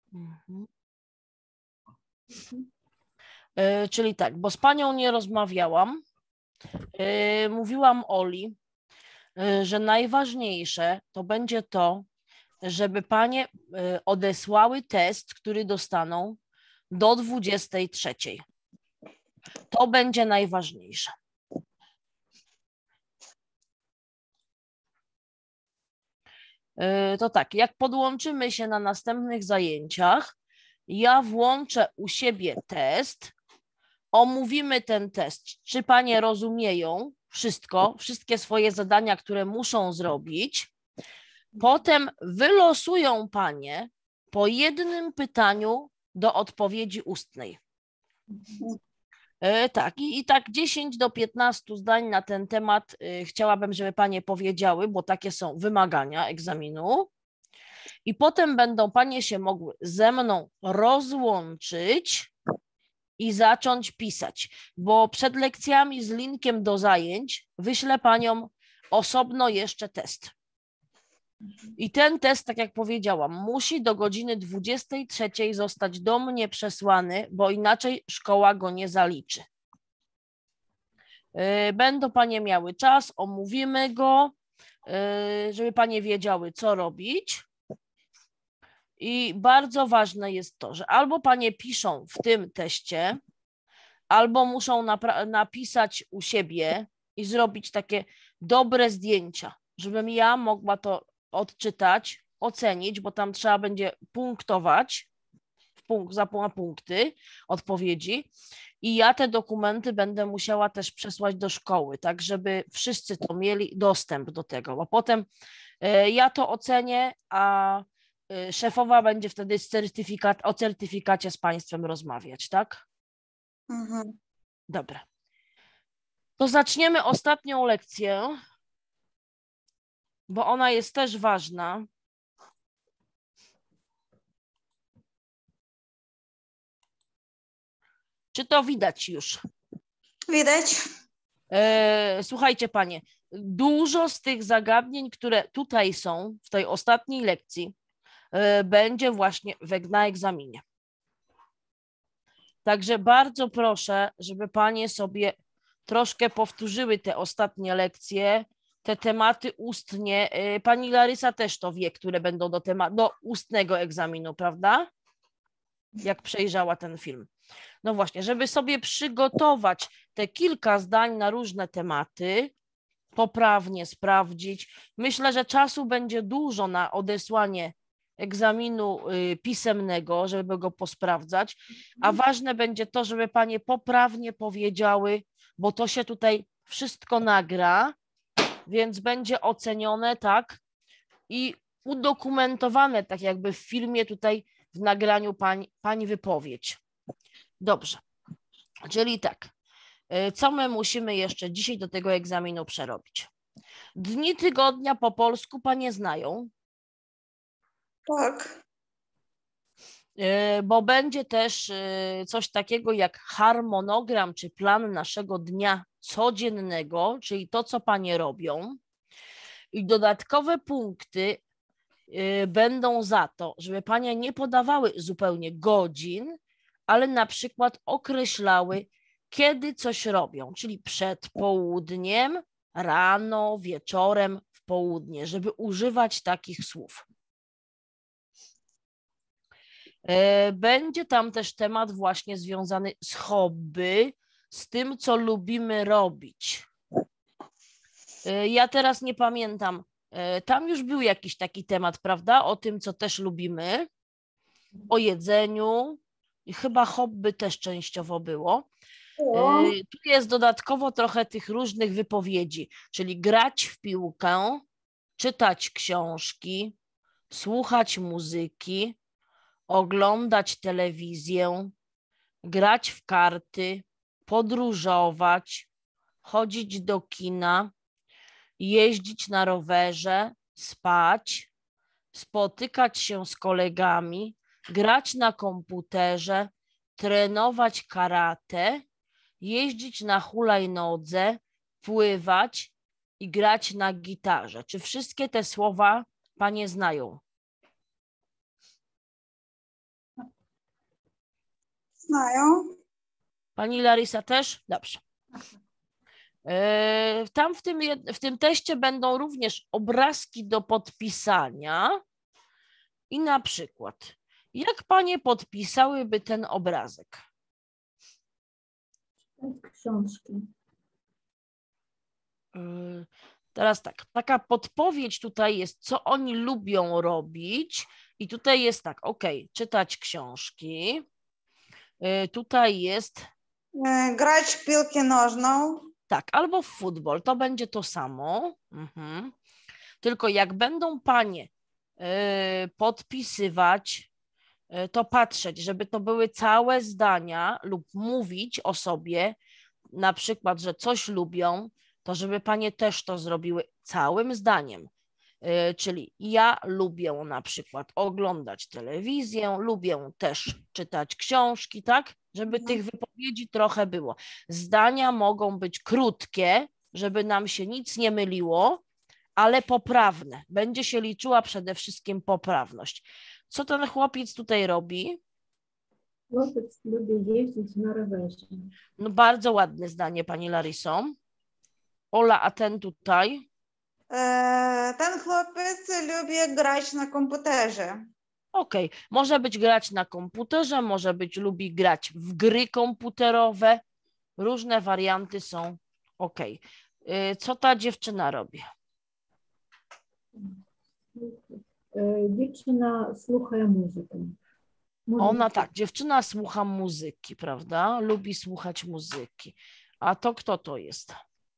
Mhm. Czyli tak, bo z panią nie rozmawiałam. Mówiłam Oli, że najważniejsze to będzie to, żeby panie odesłały test, który dostaną do 23. To będzie najważniejsze. To tak, jak podłączymy się na następnych zajęciach, ja włączę u siebie test, omówimy ten test, czy panie rozumieją wszystko, wszystkie swoje zadania, które muszą zrobić. Potem wylosują panie po jednym pytaniu do odpowiedzi ustnej. Tak, i tak 10 do 15 zdań na ten temat chciałabym, żeby panie powiedziały, bo takie są wymagania egzaminu. I potem będą panie się mogły ze mną rozłączyć i zacząć pisać, bo przed lekcjami z linkiem do zajęć wyślę paniom osobno jeszcze test. I ten test, tak jak powiedziałam, musi do godziny 23 zostać do mnie przesłany, bo inaczej szkoła go nie zaliczy. Będą panie miały czas, omówimy go, żeby panie wiedziały, co robić. I bardzo ważne jest to, że albo panie piszą w tym teście, albo muszą napisać u siebie i zrobić takie dobre zdjęcia, żebym ja mogła to odczytać, ocenić, bo tam trzeba będzie punktować na punkty odpowiedzi i ja te dokumenty będę musiała też przesłać do szkoły, tak żeby wszyscy to mieli dostęp do tego, bo potem ja to ocenię, a szefowa będzie wtedy o certyfikacie z państwem rozmawiać, tak? Mhm. Dobra. To zaczniemy ostatnią lekcję, bo ona jest też ważna. Czy to widać już? Widać. Słuchajcie, panie, dużo z tych zagadnień, które tutaj są w tej ostatniej lekcji, będzie właśnie na egzaminie. Także bardzo proszę, żeby panie sobie troszkę powtórzyły te ostatnie lekcje, te tematy ustnie. Pani Larysa też to wie, które będą do ustnego egzaminu, prawda? Jak przejrzała ten film. No właśnie, żeby sobie przygotować te kilka zdań na różne tematy, poprawnie sprawdzić. Myślę, że czasu będzie dużo na odesłanie egzaminu pisemnego, żeby go posprawdzać, a ważne będzie to, żeby panie poprawnie powiedziały, bo to się tutaj wszystko nagra, więc będzie ocenione, tak, i udokumentowane, tak jakby w filmie tutaj w nagraniu pani wypowiedź. Dobrze, czyli tak, co my musimy jeszcze dzisiaj do tego egzaminu przerobić? Dni tygodnia po polsku panie znają? Tak. Bo będzie też coś takiego jak harmonogram czy plan naszego dnia codziennego, czyli to, co panie robią. I dodatkowe punkty będą za to, żeby panie nie podawały zupełnie godzin, ale na przykład określały, kiedy coś robią, czyli przed południem, rano, wieczorem, w południe, żeby używać takich słów. Będzie tam też temat właśnie związany z hobby, z tym, co lubimy robić. Ja teraz nie pamiętam, tam już był jakiś taki temat, prawda? O tym, co też lubimy, o jedzeniu i chyba hobby też częściowo było. Tu jest dodatkowo trochę tych różnych wypowiedzi, czyli grać w piłkę, czytać książki, słuchać muzyki, oglądać telewizję, grać w karty, podróżować, chodzić do kina, jeździć na rowerze, spać, spotykać się z kolegami, grać na komputerze, trenować karate, jeździć na hulajnodze, pływać i grać na gitarze. Czy wszystkie te słowa panie znają? Znają. Pani Larysa też? Dobrze. Tam w tym teście będą również obrazki do podpisania i na przykład, jak panie podpisałyby ten obrazek? Książki. Teraz tak, taka podpowiedź tutaj jest, co oni lubią robić i tutaj jest tak, ok, czytać książki, tutaj jest Grać w piłkę nożną. tak, albo w futbol, to będzie to samo. Tylko jak będą panie podpisywać, to patrzeć, żeby to były całe zdania lub mówić o sobie, na przykład, że coś lubią, to żeby panie też to zrobiły całym zdaniem. Czyli ja lubię na przykład oglądać telewizję, lubię też czytać książki, tak? Żeby tych wypowiedzi trochę było. Zdania mogą być krótkie, żeby nam się nic nie myliło, ale poprawne. Będzie się liczyła przede wszystkim poprawność. Co ten chłopiec tutaj robi? Chłopiec lubi jeździć na rowerze. No bardzo ładne zdanie, pani Laryso. Ola, a ten tutaj? Ten chłopiec lubi grać na komputerze. Okej, może być grać na komputerze, może być lubi grać w gry komputerowe. Różne warianty są. Okej. Co ta dziewczyna robi? Dziewczyna słucha muzykę. Ona tak, dziewczyna słucha muzyki, prawda? Lubi słuchać muzyki. A to kto to jest?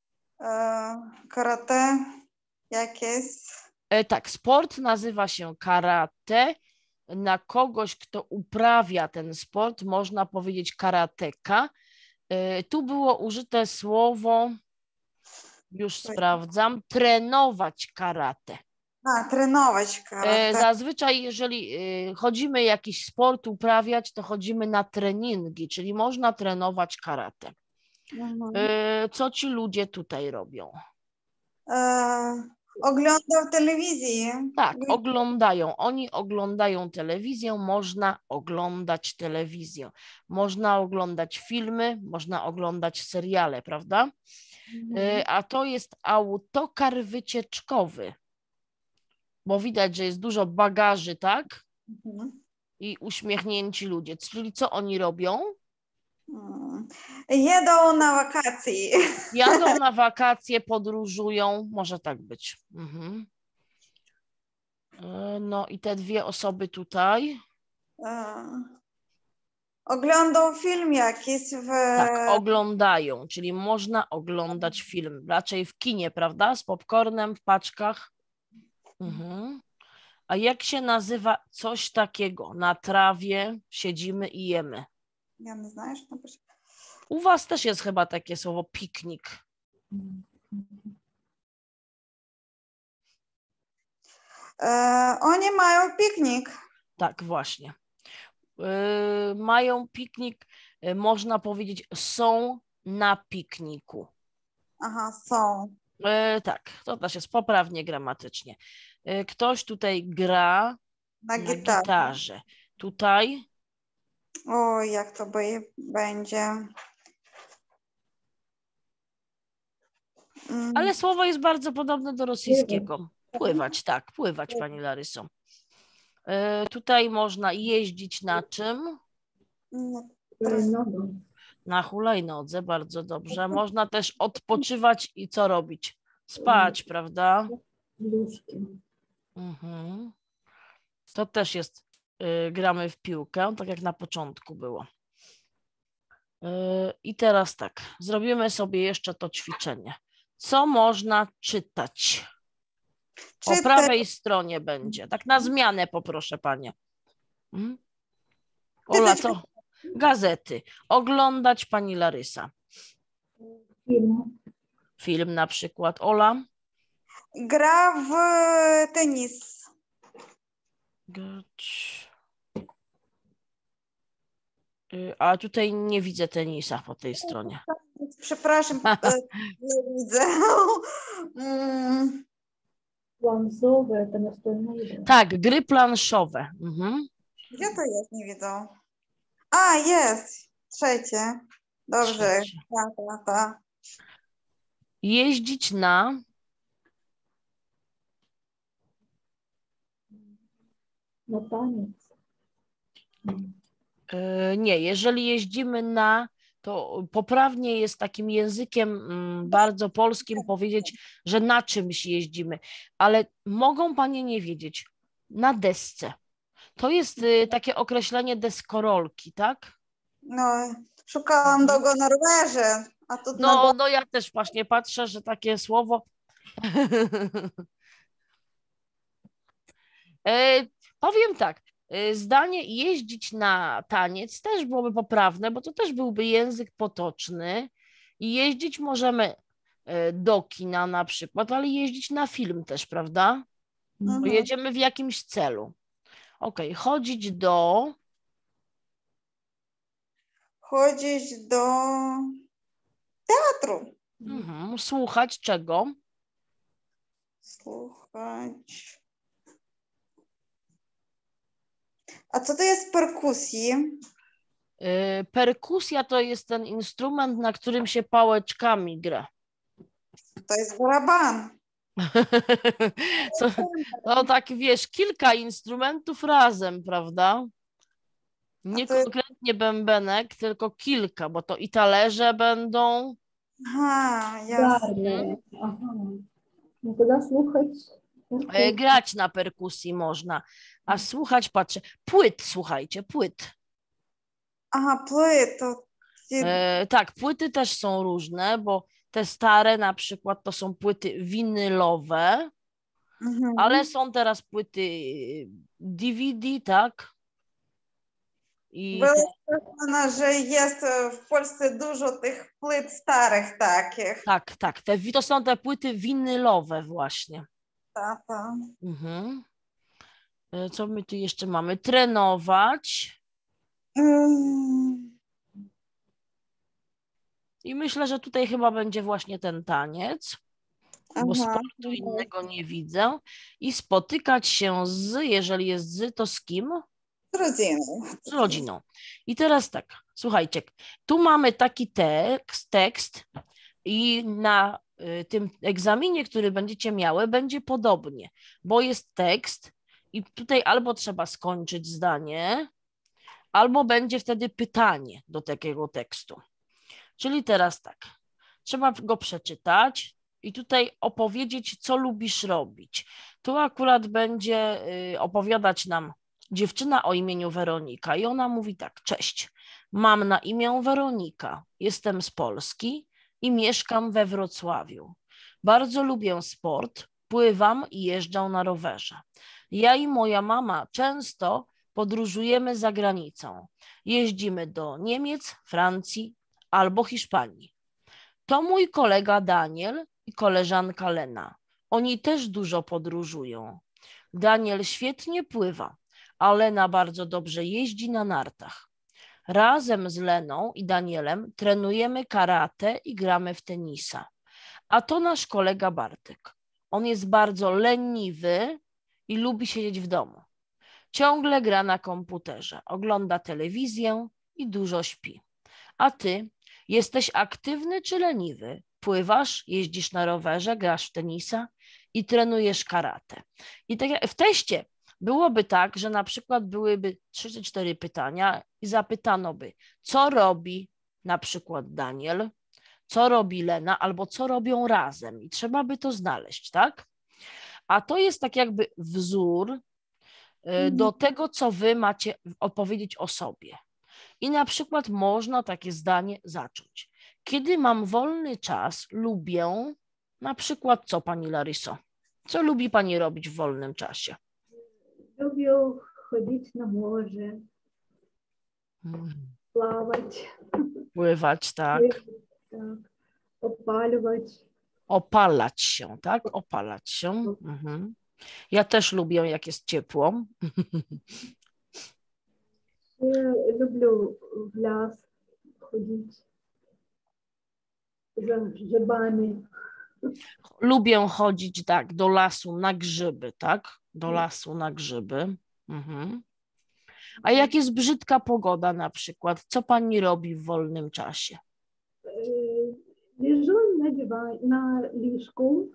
Karate jakieś. Tak, sport nazywa się karate. Na kogoś, kto uprawia ten sport, można powiedzieć karateka. Tu było użyte słowo, już sprawdzam, trenować karate. Trenować karate. Zazwyczaj, jeżeli chodzimy jakiś sport uprawiać, to chodzimy na treningi, czyli można trenować karate. Co ci ludzie tutaj robią? Oglądał telewizję. Tak, oglądają. Oni oglądają telewizję, można oglądać telewizję. Można oglądać filmy, można oglądać seriale, prawda? A to jest autokar wycieczkowy, bo widać, że jest dużo bagaży, tak? I uśmiechnięci ludzie. Czyli co oni robią? Jedą na wakacje. Jadą na wakacje, podróżują, może tak być. No i te dwie osoby tutaj. Oglądał film jakiś Tak, oglądają, czyli można oglądać film. Raczej w kinie, prawda? Z popcornem w paczkach. A jak się nazywa coś takiego? Na trawie siedzimy i jemy. Ja nie znasz? U was też jest chyba takie słowo piknik. Oni mają piknik. Tak, właśnie. Mają piknik, można powiedzieć, są na pikniku. Aha, są. Tak, to też jest poprawnie gramatycznie. Ktoś tutaj gra Na na gitarze. gitarze. Tutaj O, jak to będzie. ale słowo jest bardzo podobne do rosyjskiego. Pływać, tak, pływać, pani Laryso. Tutaj można jeździć na czym? Na hulajnodze, bardzo dobrze. Można też odpoczywać i co robić? Spać, prawda? To też jest, gramy w piłkę, tak jak na początku było. I teraz tak, zrobimy sobie jeszcze to ćwiczenie. Co można czytać? Po prawej stronie będzie. Tak na zmianę poproszę panie. Ola, co? Gazety. Oglądać pani Larysa. Film na przykład. Ola? Gra w tenis. Grać. A tutaj nie widzę tenisa po tej stronie. Przepraszam, nie widzę. Planszowe, to następne. Tak, gry planszowe. Gdzie to jest? Nie widzę. A, jest. Trzecie. Dobrze. Trzecie. Tak. Jeździć na... Na taniec. Nie, jeżeli jeździmy na, to poprawnie jest takim językiem bardzo polskim powiedzieć, że na czymś jeździmy, ale mogą panie nie wiedzieć, na desce. To jest takie określenie deskorolki, tak? No, szukałam długo na rowerze, a tu na No ja też właśnie patrzę, że takie słowo. Powiem tak, zdanie jeździć na taniec też byłoby poprawne, bo to też byłby język potoczny i jeździć możemy do kina na przykład, ale jeździć na film też, prawda? Bo Mhm. jedziemy w jakimś celu. Okej, chodzić do... chodzić do teatru. Słuchać czego? Słuchać. A co to jest perkusji? Perkusja to jest ten instrument, na którym się pałeczkami gra. To jest baraban. No tak wiesz, kilka instrumentów razem, prawda? Nie to jest- konkretnie bębenek, tylko kilka, bo to i talerze będą. Aha, jasne. Гарне. Ага. Ну, тоді слухать. Grać na perkusji można, a słuchać, patrzę, płyt, słuchajcie, płyt. Aha, płyt, to Tak, płyty też są różne, bo te stare na przykład to są płyty winylowe, mhm. ale są teraz płyty DVD, tak? I Była przekonana, że jest w Polsce dużo tych płyt starych takich. tak, to są te płyty winylowe właśnie. Tata. Mhm. Co my tu jeszcze mamy? Trenować. Mm, I myślę, że tutaj chyba będzie właśnie ten taniec, bo aha. sportu innego nie widzę. I spotykać się z, jeżeli jest z, to z kim? Z rodziną. Z rodziną. I teraz tak, słuchajcie, tu mamy taki tekst i na tym egzaminie, który będziecie miały, będzie podobnie, bo jest tekst i tutaj albo trzeba skończyć zdanie, albo będzie wtedy pytanie do takiego tekstu. Czyli teraz tak, trzeba go przeczytać i tutaj opowiedzieć, co lubisz robić. Tu akurat będzie opowiadać nam dziewczyna o imieniu Weronika i ona mówi tak, cześć, mam na imię Weronika, jestem z Polski i mieszkam we Wrocławiu. Bardzo lubię sport, pływam i jeżdżę na rowerze. Ja i moja mama często podróżujemy za granicą. Jeździmy do Niemiec, Francji albo Hiszpanii. To mój kolega Daniel i koleżanka Lena. Oni też dużo podróżują. Daniel świetnie pływa, a Lena bardzo dobrze jeździ na nartach. Razem z Leną i Danielem trenujemy karate i gramy w tenisa. A to nasz kolega Bartek. On jest bardzo leniwy i lubi siedzieć w domu. Ciągle gra na komputerze, ogląda telewizję i dużo śpi. A ty jesteś aktywny czy leniwy? Pływasz, jeździsz na rowerze, grasz w tenisa i trenujesz karate. I tak jak w teście byłoby tak, że na przykład byłyby 3 czy 4 pytania i zapytano by, co robi na przykład Daniel, co robi Lena albo co robią razem i trzeba by to znaleźć, tak? A to jest tak jakby wzór do tego, co wy macie opowiedzieć o sobie. I na przykład można takie zdanie zacząć. Kiedy mam wolny czas, lubię na przykład co, pani Laryso? Co lubi pani robić w wolnym czasie? Lubię chodzić na morze, плавать, Pływać, tak. tak, opalać. Opalać się, tak? Opalać się. Mhm. Ja też lubię, jak jest ciepło. Ще люблю в ліс ходити за грибами. Lubię chodzić, tak, do lasu na grzyby, tak? Do lasu na grzyby. Mhm. A jak jest brzydka pogoda na przykład, co pani robi w wolnym czasie? Лежу на ліжку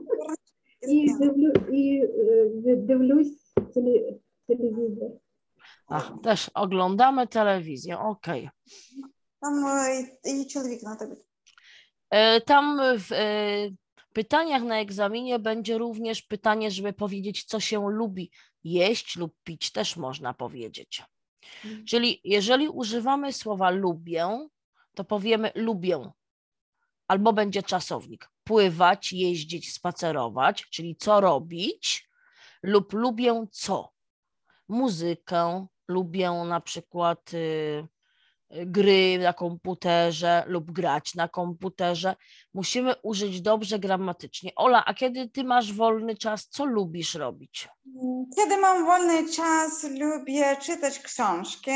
і дивлюсь телевізор. Ach, też oglądamy telewizję, okej. Там і чоловік на тобі. Tam w pytaniach na egzaminie będzie również pytanie, żeby powiedzieć, co się lubi jeść lub pić, też można powiedzieć. Czyli jeżeli używamy słowa lubię, to powiemy lubię, albo będzie czasownik. Pływać, jeździć, spacerować, czyli co robić, lub lubię co. Muzykę, lubię na przykład gry na komputerze lub grać na komputerze. Musimy użyć dobrze gramatycznie. Ola, a kiedy ty masz wolny czas, co lubisz robić? Kiedy mam wolny czas, lubię czytać książki.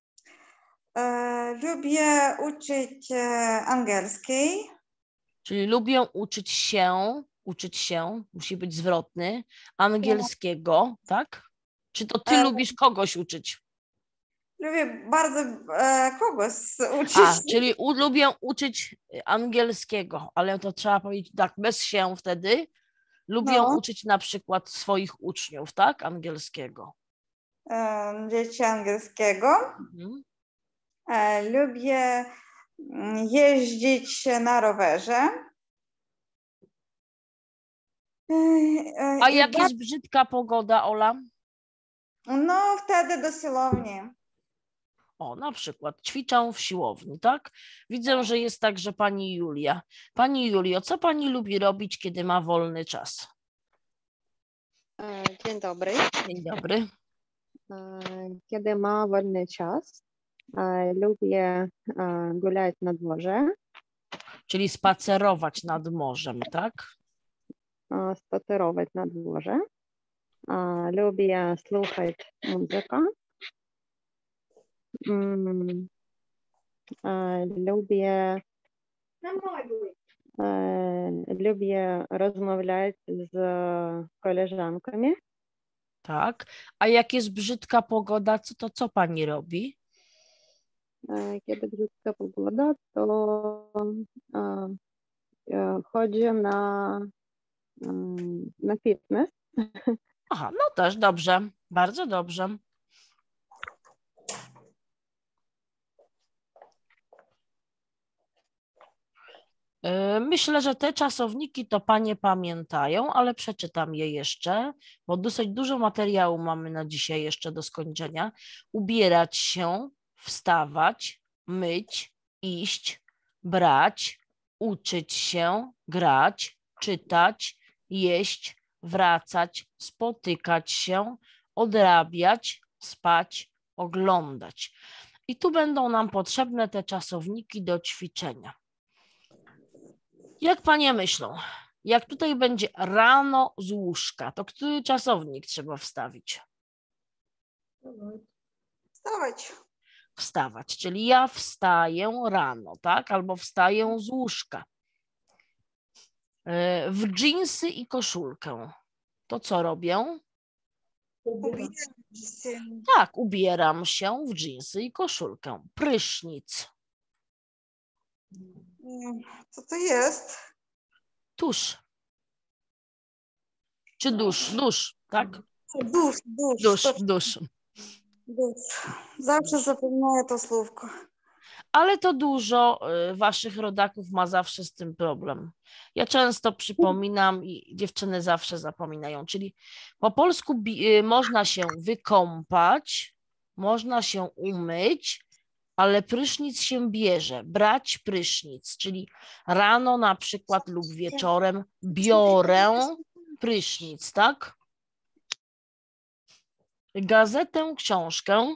Lubię uczyć angielskiej. Czyli lubię uczyć się, musi być zwrotny, angielskiego, tak? Czy to ty lubisz kogoś uczyć? Lubię bardzo kogoś uczyć. Czyli lubię uczyć angielskiego, ale to trzeba powiedzieć tak, bez się wtedy. Lubię uczyć na przykład swoich uczniów, tak? Angielskiego. Dzieci angielskiego. Lubię jeździć na rowerze. A jak jest brzydka pogoda, Ola? No, wtedy do siłowni. O, na przykład ćwiczę w siłowni, tak? Widzę, że jest także pani Julia. Pani Julio, co pani lubi robić, kiedy ma wolny czas? Dzień dobry. Dzień dobry. Kiedy ma wolny czas, lubię gulać na dworze. Czyli spacerować nad morzem, tak? Spacerować na dworze. Lubię słuchać muzykę. Lubię rozmawiać z koleżankami. Tak. A jak jest brzydka pogoda, to co pani robi? Kiedy brzydka pogoda, to chodzę na fitness. Aha, no też dobrze, bardzo dobrze. Myślę, że te czasowniki to panie pamiętają, ale przeczytam je jeszcze, bo dosyć dużo materiału mamy na dzisiaj jeszcze do skończenia. Ubierać się, wstawać, myć, iść, brać, uczyć się, grać, czytać, jeść, wracać, spotykać się, odrabiać, spać, oglądać. I tu będą nam potrzebne te czasowniki do ćwiczenia. Jak panie myślą, jak tutaj będzie rano z łóżka, to który czasownik trzeba wstawić? Wstawać. Wstawać, czyli ja wstaję rano, tak? Albo wstaję z łóżka. W dżinsy i koszulkę. To co robię? Tak, ubieram się w dżinsy i koszulkę. Prysznic. Co to jest? Tusz. Czy dusz? Dusz, tak? Dusz. Zawsze zapominaję to słówko. Ale to dużo waszych rodaków ma zawsze z tym problem. Ja często przypominam i dziewczyny zawsze zapominają, czyli po polsku można się wykąpać, można się umyć, ale prysznic się bierze, brać prysznic, czyli rano na przykład lub wieczorem biorę prysznic, tak? Gazetę, książkę.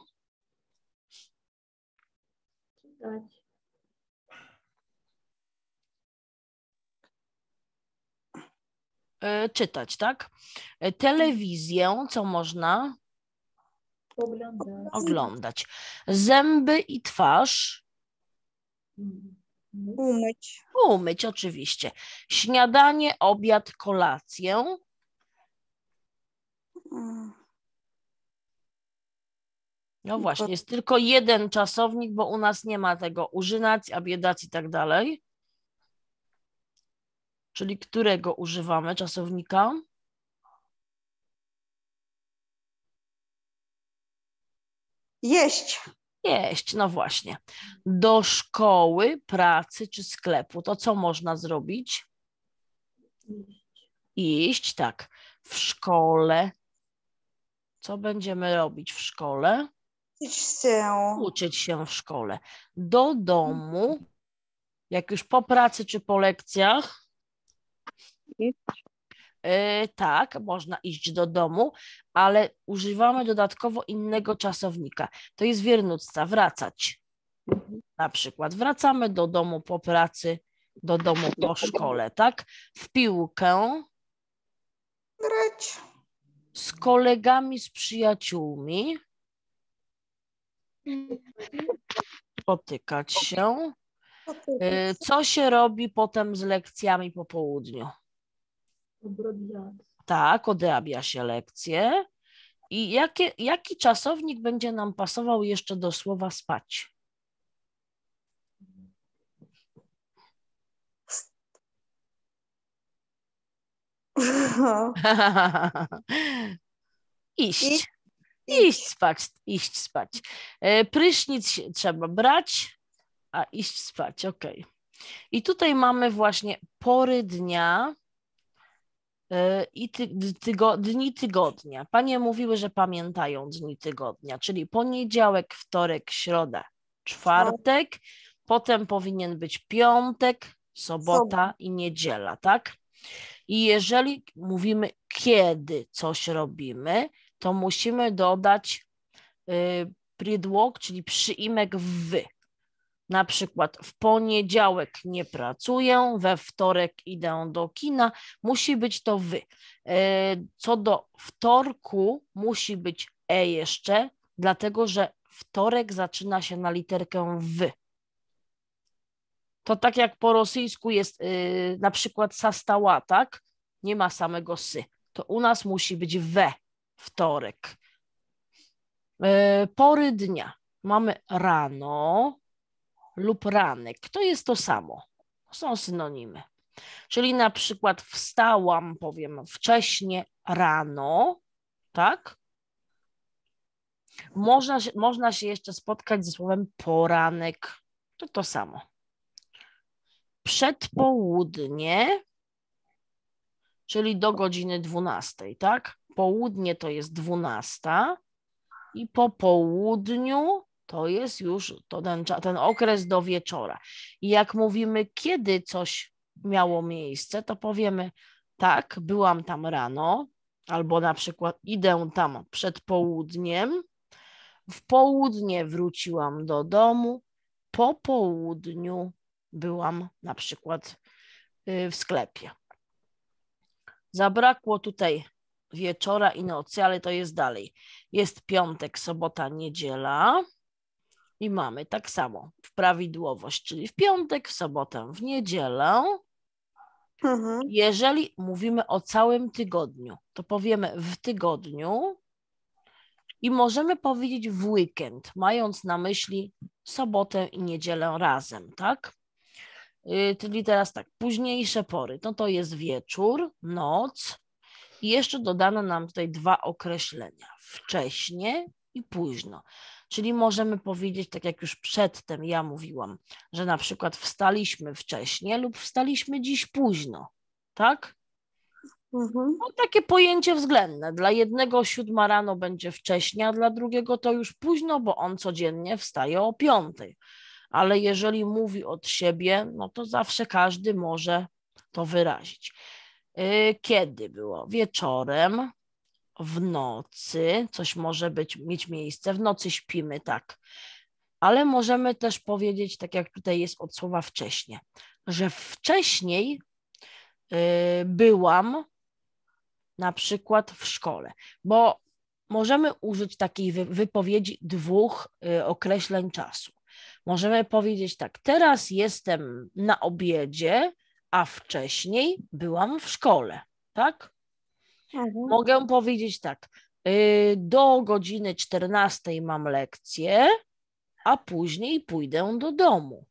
Czytać, tak? Telewizję, co można? Oglądać. Zęby i twarz. Umyć. Umyć, oczywiście. Śniadanie, obiad, kolację. No właśnie, jest tylko jeden czasownik, bo u nas nie ma tego użynac, abiedac i tak dalej. Czyli którego używamy czasownika? Jeść. Jeść, no właśnie. Do szkoły, pracy czy sklepu. To co można zrobić? Iść, tak. W szkole. Co będziemy robić w szkole? Uczyć się w szkole. Do domu, jak już po pracy czy po lekcjach, I tak, można iść do domu, ale używamy dodatkowo innego czasownika. To jest wiernucca, wracać. Na przykład wracamy do domu po pracy, do domu po szkole, tak? W piłkę, Grać. z kolegami, z przyjaciółmi, spotykać się. Co się robi potem z lekcjami po południu? Tak, odrabia się lekcje. I jaki czasownik będzie nam pasował jeszcze do słowa spać? Iść. Iść spać, iść spać. Prysznic trzeba brać, a iść spać, okej. I tutaj mamy właśnie pory dnia i dni tygodnia. Panie mówiły, że pamiętają dni tygodnia, czyli poniedziałek, wtorek, środa, czwartek, potem powinien być piątek, sobota i niedziela, tak? I jeżeli mówimy, kiedy coś robimy, to musimy dodać predłog, czyli przyimek w. Na przykład w poniedziałek nie pracuję, we wtorek idę do kina, musi być to wy. Co do wtorku musi być jeszcze, dlatego że wtorek zaczyna się na literkę w. To tak jak po rosyjsku jest na przykład sastała, tak? Nie ma samego sy. To u nas musi być we, wtorek. Pory dnia. Mamy rano lub ranek. To jest to samo. Są synonimy. Czyli na przykład wstałam, powiem, wcześnie rano, tak? Można się jeszcze spotkać ze słowem poranek. To samo. Przedpołudnie, czyli do godziny 12, tak? Południe to jest 12 i po południu to jest już ten okres do wieczora. I jak mówimy, kiedy coś miało miejsce, to powiemy tak, byłam tam rano, albo na przykład idę tam przed południem, w południe wróciłam do domu, po południu byłam na przykład w sklepie. Zabrakło tutaj wieczora i nocy, ale to jest dalej. Jest piątek, sobota, niedziela i mamy tak samo w prawidłowość, czyli w piątek, w sobotę, w niedzielę. Jeżeli mówimy o całym tygodniu, to powiemy w tygodniu i możemy powiedzieć w weekend, mając na myśli sobotę i niedzielę razem, tak? Czyli teraz tak, późniejsze pory, to jest wieczór, noc i jeszcze dodano nam tutaj dwa określenia, wcześnie i późno. Czyli możemy powiedzieć, tak jak już przedtem ja mówiłam, że na przykład wstaliśmy wcześnie lub wstaliśmy dziś późno, tak? No, takie pojęcie względne. Dla jednego 7 rano będzie wcześnie, a dla drugiego to już późno, bo on codziennie wstaje o 5. Ale jeżeli mówi od siebie, no to zawsze każdy może to wyrazić. Kiedy było? Wieczorem, w nocy, coś może mieć miejsce, w nocy śpimy, tak. Ale możemy też powiedzieć, tak jak tutaj jest od słowa wcześnie, że wcześniej byłam na przykład w szkole, bo możemy użyć takiej wypowiedzi dwóch określeń czasu. Możemy powiedzieć tak, teraz jestem na obiedzie, a wcześniej byłam w szkole, tak? Mogę powiedzieć tak, Do godziny 14 mam lekcję, a później pójdę do domu.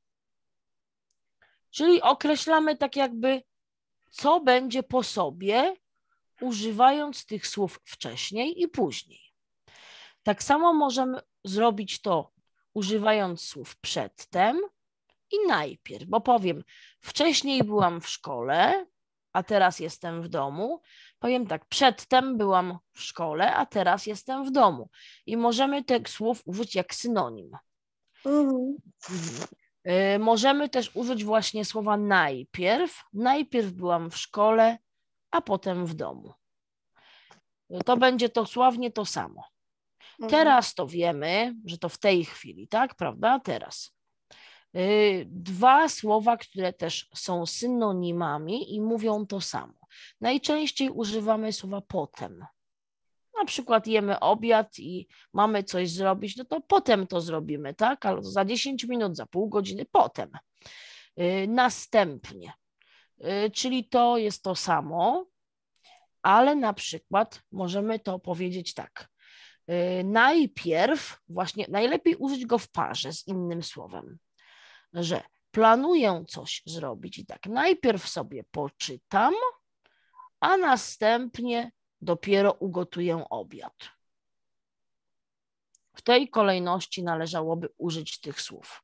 Czyli określamy tak jakby, co będzie po sobie, używając tych słów wcześniej i później. Tak samo możemy zrobić to, używając słów przedtem i najpierw, bo powiem, wcześniej byłam w szkole, a teraz jestem w domu. Powiem tak, przedtem byłam w szkole, a teraz jestem w domu. I możemy tych słów użyć jak synonim. Możemy też użyć właśnie słowa najpierw. Najpierw byłam w szkole, a potem w domu. To będzie dosłownie to samo. Teraz to wiemy, że to w tej chwili, tak, prawda? Teraz. Dwa słowa, które też są synonimami i mówią to samo. Najczęściej używamy słowa potem. Na przykład jemy obiad i mamy coś zrobić, no to potem to zrobimy, tak? Ale za 10 minut, za pół godziny, potem. Następnie. Czyli to jest to samo, ale na przykład możemy to powiedzieć tak. Najpierw, właśnie najlepiej użyć go w parze z innym słowem, że planuję coś zrobić i tak najpierw sobie poczytam, a następnie dopiero ugotuję obiad. W tej kolejności należałoby użyć tych słów.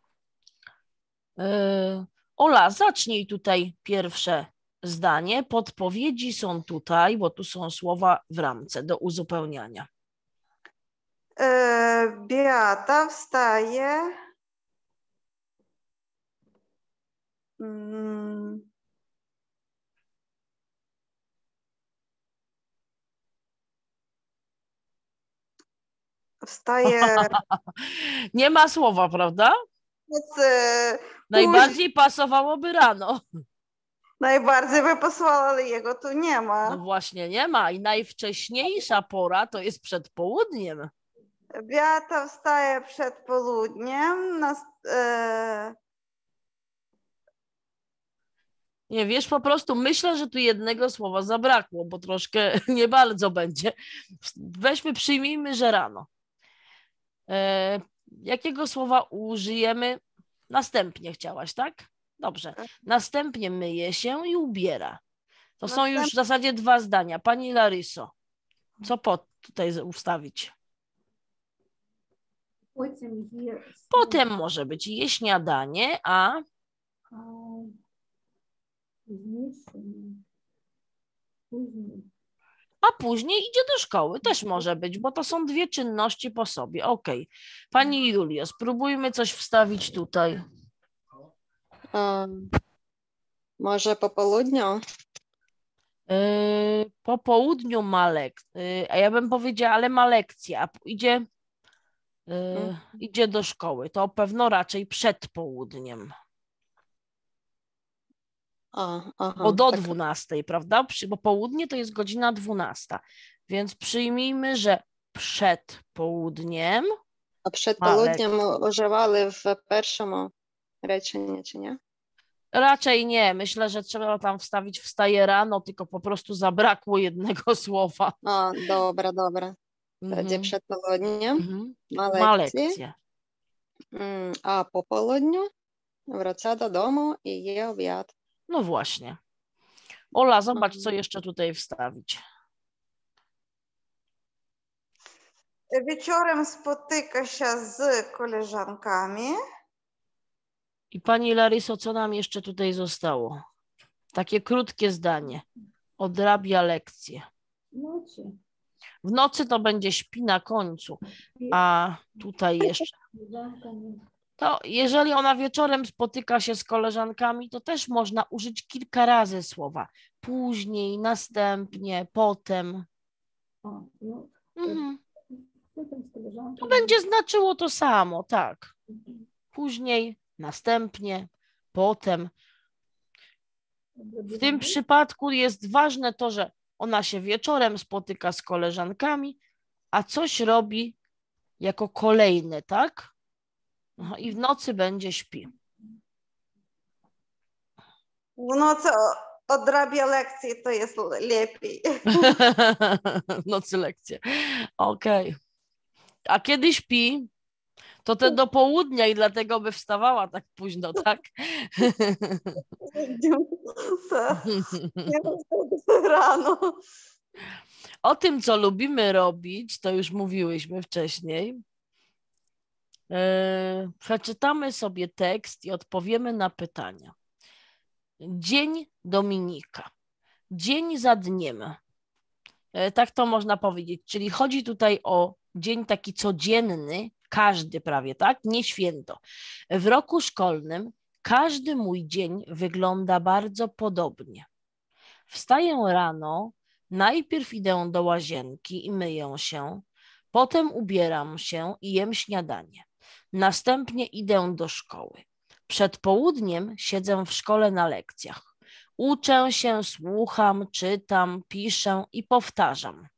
Ola, zacznij tutaj pierwsze zdanie. Podpowiedzi są tutaj, bo tu są słowa w ramce do uzupełniania. Beata wstaje. Wstaje. Nie ma słowa, prawda? Najbardziej pasowałoby rano. Najbardziej by pasowało, ale jego tu nie ma. No właśnie nie ma i najwcześniejsza pora to jest przed południem. Beata wstaje przed południem. Nie wiesz, po prostu myślę, że tu jednego słowa zabrakło, bo troszkę nie bardzo będzie. Weźmy, przyjmijmy, że rano. Jakiego słowa użyjemy? Następnie chciałaś, tak? Dobrze. Następnie myje się i ubiera. To są już w zasadzie dwa zdania. Pani Laryso, co tutaj ustawić? Potem może być je śniadanie, a później idzie do szkoły. Też może być, bo to są dwie czynności po sobie. Okej. Pani Julio, spróbujmy coś wstawić tutaj. Może po południu? Po południu ma a ja bym powiedziała, ale ma lekcję, a idzie do szkoły. To pewno raczej przed południem. Bo do 12, prawda? Bo południe to jest godzina 12. Więc przyjmijmy, że przed południem. A przed południem używali w pierwszym rеченні, czy nie? Raczej nie. Myślę, że trzeba tam wstawić wstaje rano, tylko po prostu zabrakło jednego słowa. Dobra. Тоді przed południem ma lekcję. A po południu wraca do domu i je obiad. No właśnie. Ola, zobacz, co jeszcze tutaj wstawić. Wieczorem spotyka się z koleżankami. I pani Laryso, co nam jeszcze tutaj zostało? Takie krótkie zdanie. Odrabia lekcję. W nocy to będzie śpi na końcu, a tutaj jeszcze. To jeżeli ona wieczorem spotyka się z koleżankami, to też można użyć kilka razy słowa. Później, następnie, potem. To będzie znaczyło to samo, tak. Później, następnie, potem. W tym przypadku jest ważne to, że ona się wieczorem spotyka z koleżankami, a coś robi jako kolejne, tak? I w nocy będzie śpi. W nocy odrabia lekcje, to jest lepiej. W nocy lekcje. Okej. A kiedy śpi, to te do południa i dlatego by wstawała tak późno, tak? Tak, rano. O tym, co lubimy robić, to już mówiłyśmy wcześniej. Przeczytamy sobie tekst i odpowiemy na pytania. Dzień Dominika. Dzień za dniem. Tak to można powiedzieć. Czyli chodzi tutaj o dzień taki codzienny, każdy prawie, tak? Nie święto. W roku szkolnym każdy mój dzień wygląda bardzo podobnie. Wstaję rano, najpierw idę do łazienki i myję się, potem ubieram się i jem śniadanie. Następnie idę do szkoły. Przed południem siedzę w szkole na lekcjach. Uczę się, słucham, czytam, piszę i powtarzam.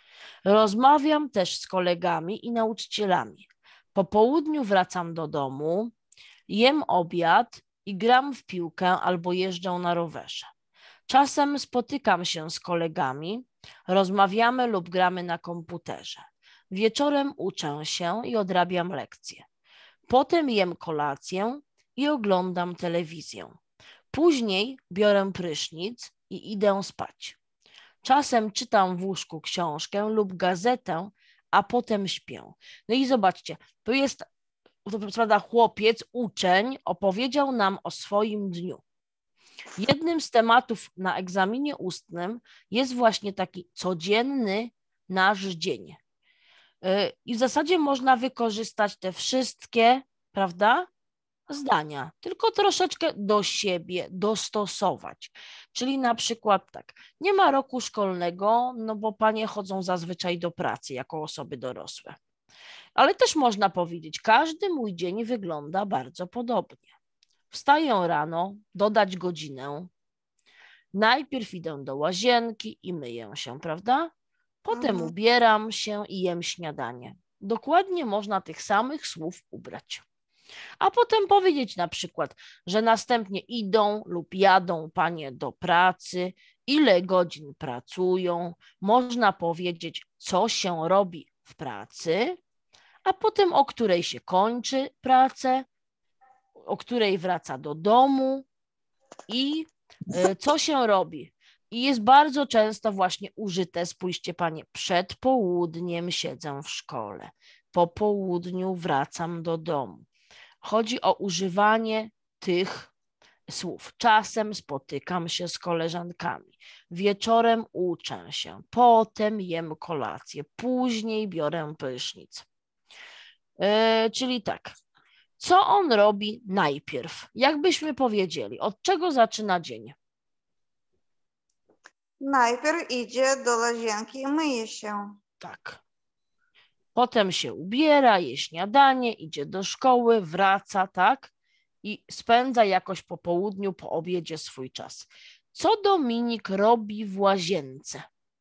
Rozmawiam też z kolegami i nauczycielami. Po południu wracam do domu, jem obiad i gram w piłkę albo jeżdżę na rowerze. Czasem spotykam się z kolegami, rozmawiamy lub gramy na komputerze. Wieczorem uczę się i odrabiam lekcje. Potem jem kolację i oglądam telewizję. Później biorę prysznic i idę spać. Czasem czytam w łóżku książkę lub gazetę, a potem śpię. No i zobaczcie, to jest, to prawda, chłopiec, uczeń opowiedział nam o swoim dniu. Jednym z tematów na egzaminie ustnym jest właśnie taki codzienny nasz dzień. I w zasadzie można wykorzystać te wszystkie, prawda, zdania, tylko troszeczkę do siebie dostosować. Czyli na przykład tak, nie ma roku szkolnego, no bo panie chodzą zazwyczaj do pracy jako osoby dorosłe. Ale też można powiedzieć, każdy mój dzień wygląda bardzo podobnie. Wstaję rano, dodać godzinę. Najpierw idę do łazienki i myję się, prawda? Potem ubieram się i jem śniadanie. Dokładnie można tych samych słów ubrać. A potem powiedzieć na przykład, że następnie idą lub jadą panie do pracy, ile godzin pracują. Można powiedzieć, co się robi w pracy, a potem o której się kończy pracę, o której wraca do domu i co się robi. I jest bardzo często właśnie użyte, spójrzcie panie, przed południem siedzę w szkole, po południu wracam do domu. Chodzi o używanie tych słów. Czasem spotykam się z koleżankami, wieczorem uczę się, potem jem kolację, później biorę prysznic. Czyli tak, co on robi najpierw? Jakbyśmy powiedzieli, od czego zaczyna dzień? Najpierw idzie do łazienki i myje się. Tak. Potem się ubiera, je śniadanie, idzie do szkoły, wraca, tak? I spędza jakoś po południu, po obiedzie swój czas. Co Dominik robi w łazience?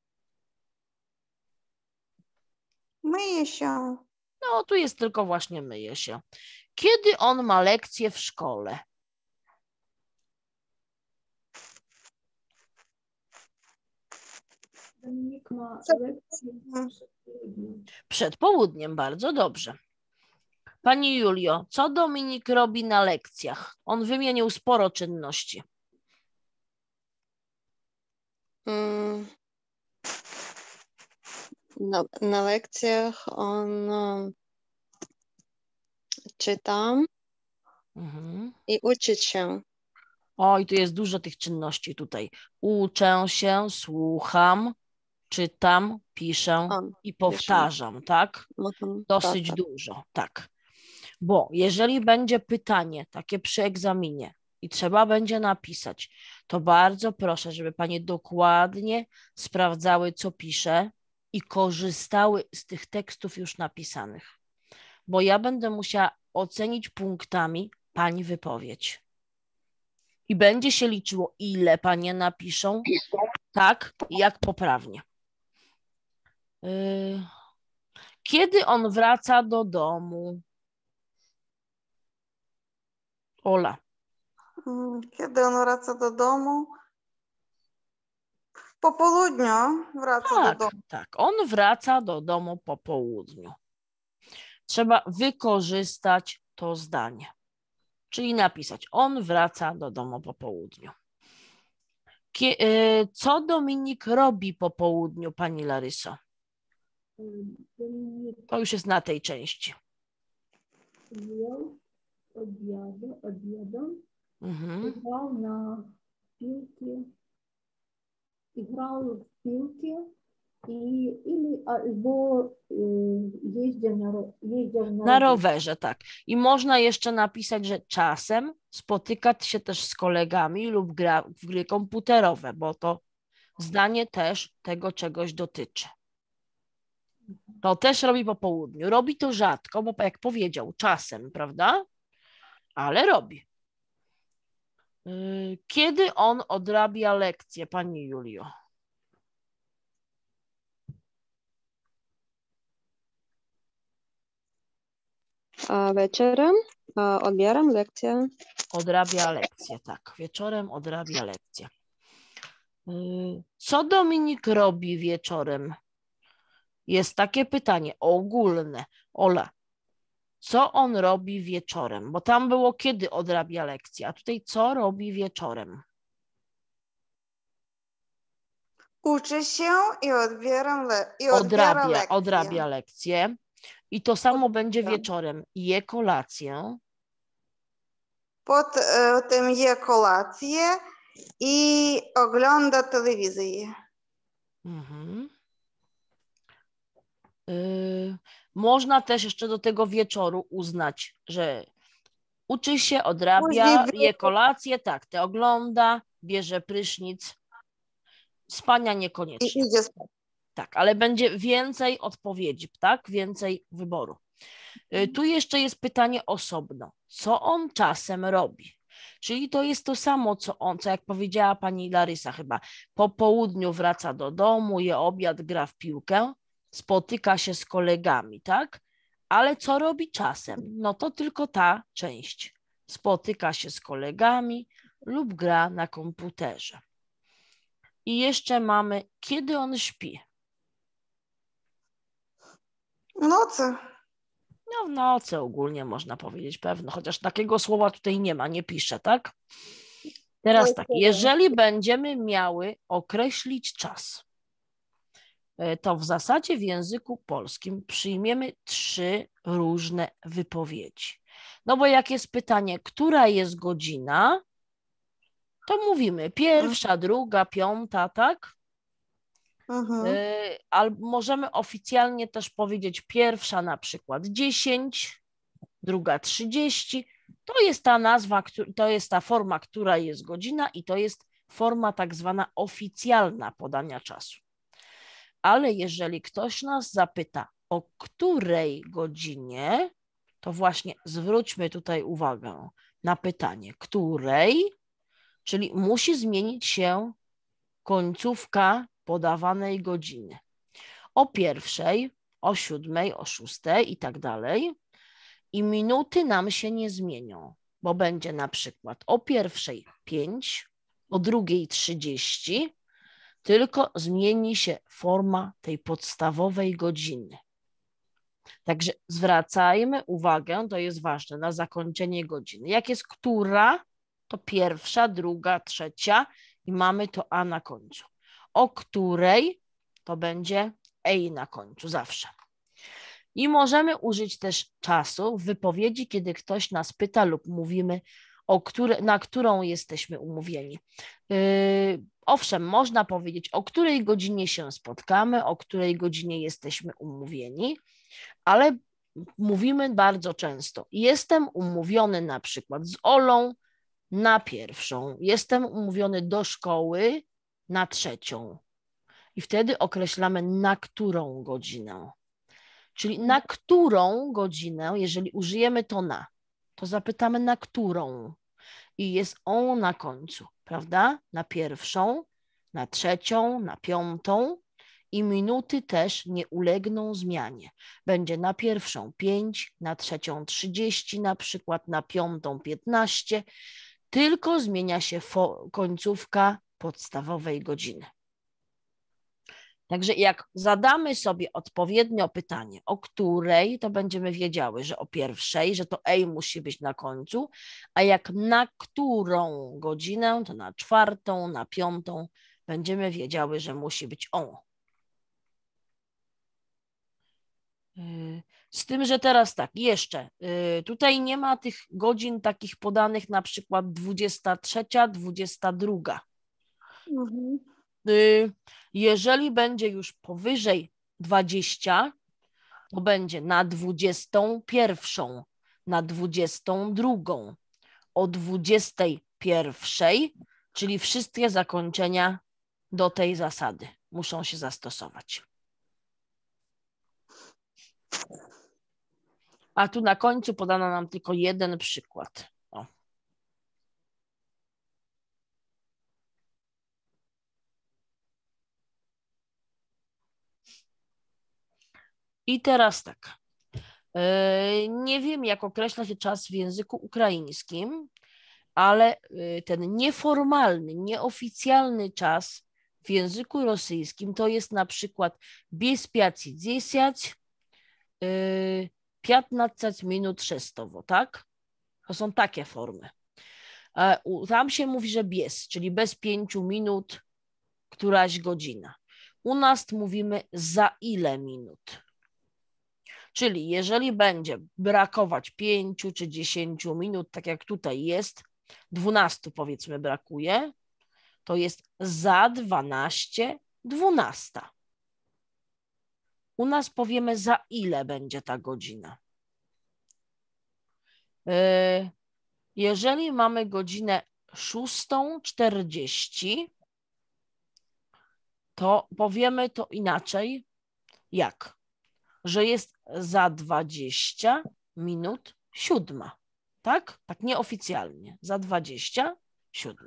Myje się. No, tu jest tylko właśnie myje się. Kiedy on ma lekcje w szkole? Dominik ma lekcję Przed południem, bardzo dobrze. Pani Julio, co Dominik robi na lekcjach? On wymienił sporo czynności. Na lekcjach on czyta i uczy się. Oj, tu jest dużo tych czynności tutaj. Uczę się, słucham, czytam, piszę i powtarzam, tak? Dosyć dużo, tak. Bo jeżeli będzie pytanie takie przy egzaminie i trzeba będzie napisać, to bardzo proszę, żeby panie dokładnie sprawdzały, co pisze i korzystały z tych tekstów już napisanych. Bo ja będę musiała ocenić punktami pani wypowiedź. I będzie się liczyło, ile panie napiszą, tak, i jak poprawnie. Kiedy on wraca do domu? Ola. Kiedy on wraca do domu, Po południu wraca do Tak, domu. tak. On wraca do domu po południu. Trzeba wykorzystać to zdanie. Czyli napisać, on wraca do domu po południu. Co Dominik robi po południu, pani Laryso? Dominik To już jest na tej części. jadł obiadem, Mhm. Grał w piłkę albo jeździł Na rowerze, tak. I można jeszcze napisać, że czasem spotyka się też z kolegami lub gra w gry komputerowe, bo to zdanie też tego czegoś dotyczy. To też robi po południu. Robi to rzadko, bo jak powiedział, czasem, prawda? Ale robi. Kiedy on odrabia lekcje, pani Julio? Wieczorem odbieram lekcję. Odrabia lekcje, tak. Wieczorem odrabia lekcje. Co Dominik robi wieczorem? Jest takie pytanie ogólne. Ola, co on robi wieczorem? Bo tam było kiedy odrabia lekcje, a tutaj co robi wieczorem? Uczy się i odbiera lekcje. Odrabia lekcje. I to samo będzie wieczorem. Je kolację. Potem je kolację i ogląda telewizję. Mhm. Można też jeszcze do tego wieczoru uznać, że uczy się, odrabia, Później je kolację, tak, te ogląda, bierze prysznic, spania I niekoniecznie. idzie spać. Tak, ale będzie więcej odpowiedzi, tak, więcej wyboru. Tu jeszcze jest pytanie osobno. Co on czasem robi? Czyli to jest to samo, co jak powiedziała pani Larysa chyba. Po południu wraca do domu, je obiad, gra w piłkę, spotyka się z kolegami, tak? Ale co robi czasem? No to tylko ta część. Spotyka się z kolegami lub gra na komputerze. I jeszcze mamy, kiedy on śpi? W nocy. No w nocy ogólnie można powiedzieć pewno, chociaż takiego słowa tutaj nie ma, nie piszę, tak? Teraz tak, jeżeli będziemy miały określić czas, to w zasadzie w języku polskim przyjmiemy 3 różne wypowiedzi. No bo jak jest pytanie, która jest godzina, to mówimy 1, 2, 5, tak? Albo możemy oficjalnie też powiedzieć 1 na przykład 10, 2 30. To jest ta nazwa, to jest ta forma, która jest godzina i to jest forma tak zwana oficjalna podania czasu. Ale jeżeli ktoś nas zapyta, o której godzinie, to właśnie zwróćmy tutaj uwagę na pytanie, której, czyli musi zmienić się końcówka podawanej godziny. O 1, o 7, o 6 i tak dalej. I minuty nam się nie zmienią, bo będzie na przykład o 1 5, o 2 30, tylko zmieni się forma tej podstawowej godziny. Także zwracajmy uwagę, to jest ważne, na zakończenie godziny. Jak jest która, to 1, 2, 3 i mamy to a na końcu. O której to będzie ej na końcu zawsze. I możemy użyć też czasu w wypowiedzi, kiedy ktoś nas pyta lub mówimy, na którą jesteśmy umówieni. Owszem, można powiedzieć, o której godzinie się spotkamy, o której godzinie jesteśmy umówieni, ale mówimy bardzo często, jestem umówiony na przykład z Olą na 1, jestem umówiony do szkoły na 3. I wtedy określamy na którą godzinę. Czyli na którą godzinę, jeżeli użyjemy to na, to zapytamy na którą i jest on na końcu, prawda? Na 1, na 3, na 5 i minuty też nie ulegną zmianie. Będzie na 1 5, na 3 30, na przykład na 5 15, tylko zmienia się końcówka podstawowej godziny. Także jak zadamy sobie odpowiednio pytanie, o której, to będziemy wiedziały, że o pierwszej, że to ej musi być na końcu, a jak na którą godzinę, to na czwartą, na piątą, będziemy wiedziały, że musi być o. Z tym, że teraz tak, jeszcze, tutaj nie ma tych godzin takich podanych, na przykład 23, 22. Jeżeli będzie już powyżej 20, to będzie na 21, na 22, o 21, czyli wszystkie zakończenia do tej zasady muszą się zastosować. A tu na końcu podano nam tylko jeden przykład. O. I teraz tak. Nie wiem, jak określa się czas w języku ukraińskim, ale ten nieformalny, nieoficjalny czas w języku rosyjskim to jest na przykład без 5-10, 15 minut szestowo, tak? To są takie formy. Tam się mówi, że bez, czyli bez 5 minut któraś godzina. U nas mówimy za ile minut. Czyli jeżeli będzie brakować 5 czy 10 minut, tak jak tutaj jest, 12 powiedzmy brakuje, to jest za 12, 12. U nas powiemy, za ile będzie ta godzina. Jeżeli mamy godzinę 6:40, to powiemy to inaczej. Jak? Że jest za 20 minut 7. Tak? Tak nieoficjalnie. Za 27.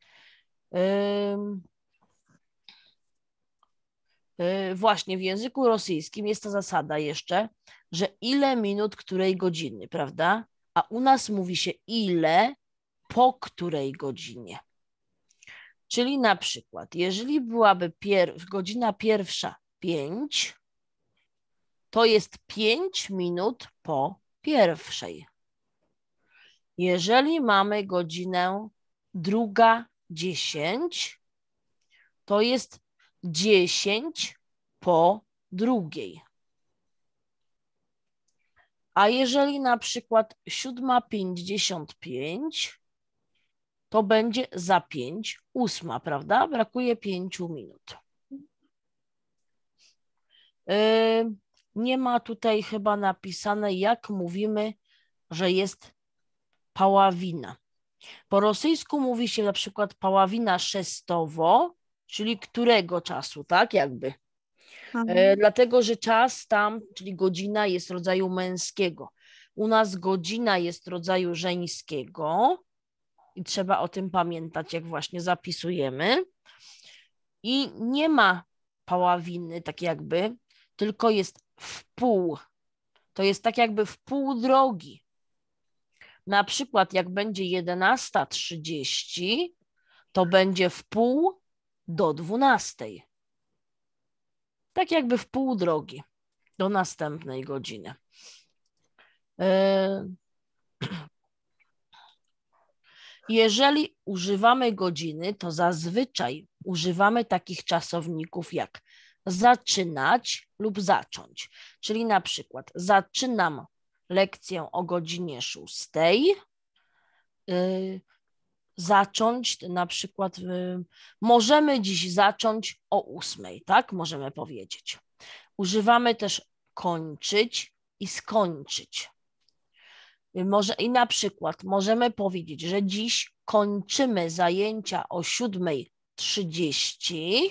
Właśnie w języku rosyjskim jest ta zasada jeszcze, że ile minut której godziny, prawda? A u nas mówi się ile po której godzinie. Czyli na przykład, jeżeli byłaby godzina pierwsza 5, to jest 5 minut po pierwszej. Jeżeli mamy godzinę druga 10, to jest 10 po drugiej. A jeżeli na przykład 7:55, to będzie za 5, 8, prawda? Brakuje 5 minut. Nie ma tutaj chyba napisane, jak mówimy, że jest paławina. Po rosyjsku mówi się na przykład paławina szestowo, czyli którego czasu, tak jakby. Dlatego, że czas tam, czyli godzina jest rodzaju męskiego. U nas godzina jest rodzaju żeńskiego i trzeba o tym pamiętać, jak właśnie zapisujemy. I nie ma paławiny, tak jakby, tylko jest w pół. To jest tak jakby w pół drogi. Na przykład jak będzie 11:30, to będzie w pół do 12. Tak jakby w pół drogi do następnej godziny. Jeżeli używamy godziny, to zazwyczaj używamy takich czasowników jak zaczynać lub zacząć. Czyli na przykład zaczynam lekcję o godzinie 6. Zacząć na przykład, możemy dziś zacząć o 8, tak? Możemy powiedzieć. Używamy też kończyć i skończyć. I na przykład możemy powiedzieć, że dziś kończymy zajęcia o 7:30,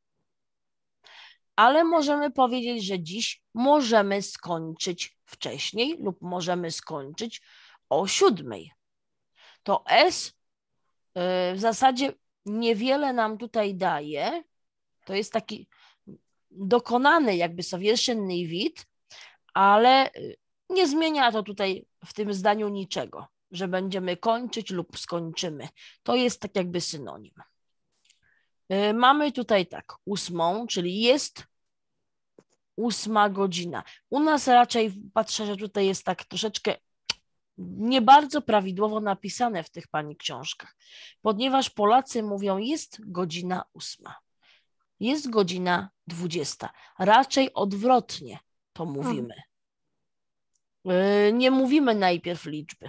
ale możemy powiedzieć, że dziś możemy skończyć wcześniej lub możemy skończyć o 7. To S w zasadzie niewiele nam tutaj daje. To jest taki dokonany jakby sowierzchowny wid, ale nie zmienia to tutaj w tym zdaniu niczego, że będziemy kończyć lub skończymy. To jest tak jakby synonim. Mamy tutaj tak, 8, czyli jest 8 godzina. U nas raczej patrzę, że tutaj jest tak troszeczkę nie bardzo prawidłowo napisane w tych pani książkach, ponieważ Polacy mówią jest godzina 8. Jest godzina 20. Raczej odwrotnie to mówimy. Nie mówimy najpierw liczby.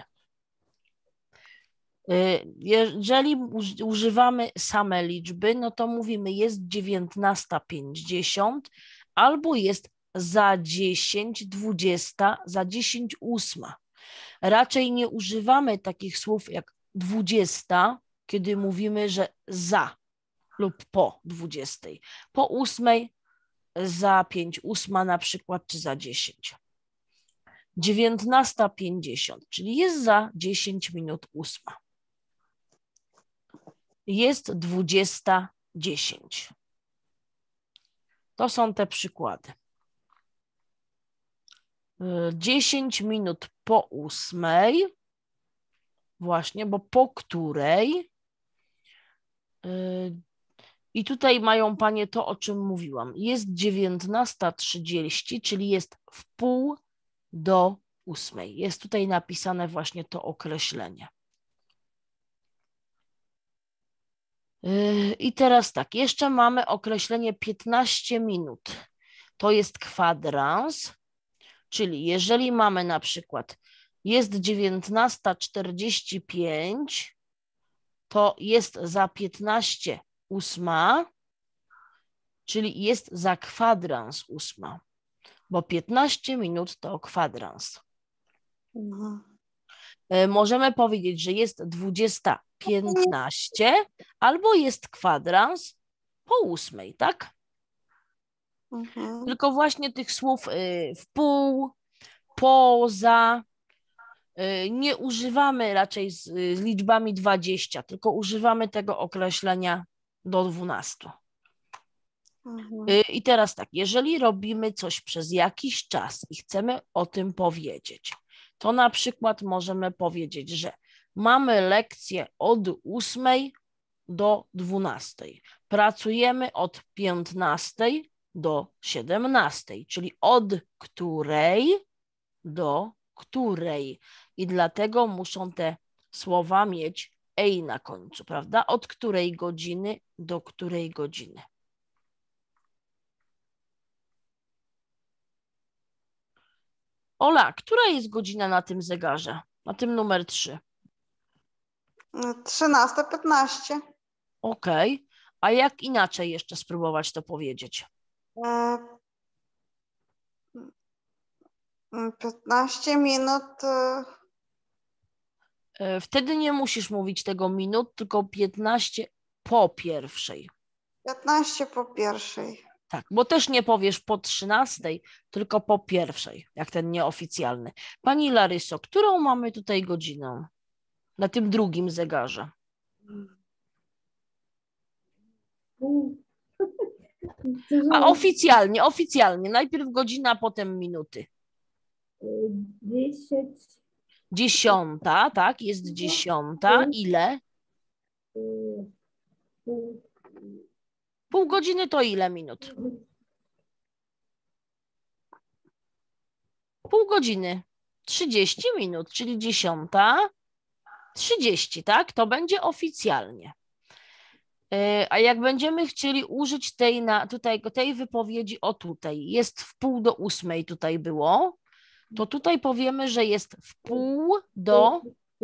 Jeżeli używamy same liczby, no to mówimy jest 19:50 albo jest za 10, 20, za 10, 8. Raczej nie używamy takich słów jak 20, kiedy mówimy, że za lub po 20. Po 8, za 5, 8 na przykład, czy za 10. 19:50, czyli jest za 10 minut 8. Jest 20:10. To są te przykłady. 10 minut po 8, właśnie, bo po której. I tutaj mają panie to, o czym mówiłam. Jest 19:30, czyli jest w pół do 8. Jest tutaj napisane właśnie to określenie. I teraz tak, jeszcze mamy określenie 15 minut. To jest kwadrans, czyli jeżeli mamy na przykład jest 19:45, to jest za 15 8, czyli jest za kwadrans 8, bo 15 minut to kwadrans. Możemy powiedzieć, że jest 20:15 albo jest kwadrans po 8, tak? Tylko właśnie tych słów w pół, poza nie używamy raczej z liczbami 20, tylko używamy tego określenia do 12. I teraz tak, jeżeli robimy coś przez jakiś czas i chcemy o tym powiedzieć, to na przykład możemy powiedzieć, że mamy lekcję od 8 do 12. Pracujemy od 15 do 17, czyli od której do której. I dlatego muszą te słowa mieć ej na końcu, prawda? Od której godziny do której godziny. Ola, która jest godzina na tym zegarze? Na tym numer 3. 13:15. Okej. A jak inaczej jeszcze spróbować to powiedzieć? 15 minut. Wtedy nie musisz mówić tego minut, tylko 15 po pierwszej. 15 po pierwszej. Tak, bo też nie powiesz po 13, tylko po pierwszej, jak ten nieoficjalny. Pani Laryso, którą mamy tutaj godzinę na tym drugim zegarze? A oficjalnie, najpierw godzina, potem minuty. 10. 10, tak, jest 10. Ile? Pół godziny to ile minut? Pół godziny. 30 minut, czyli 10:30, tak? To będzie oficjalnie. A jak będziemy chcieli użyć tej wypowiedzi o tutaj, jest w pół do 8 tutaj było, to tutaj powiemy, że jest w pół do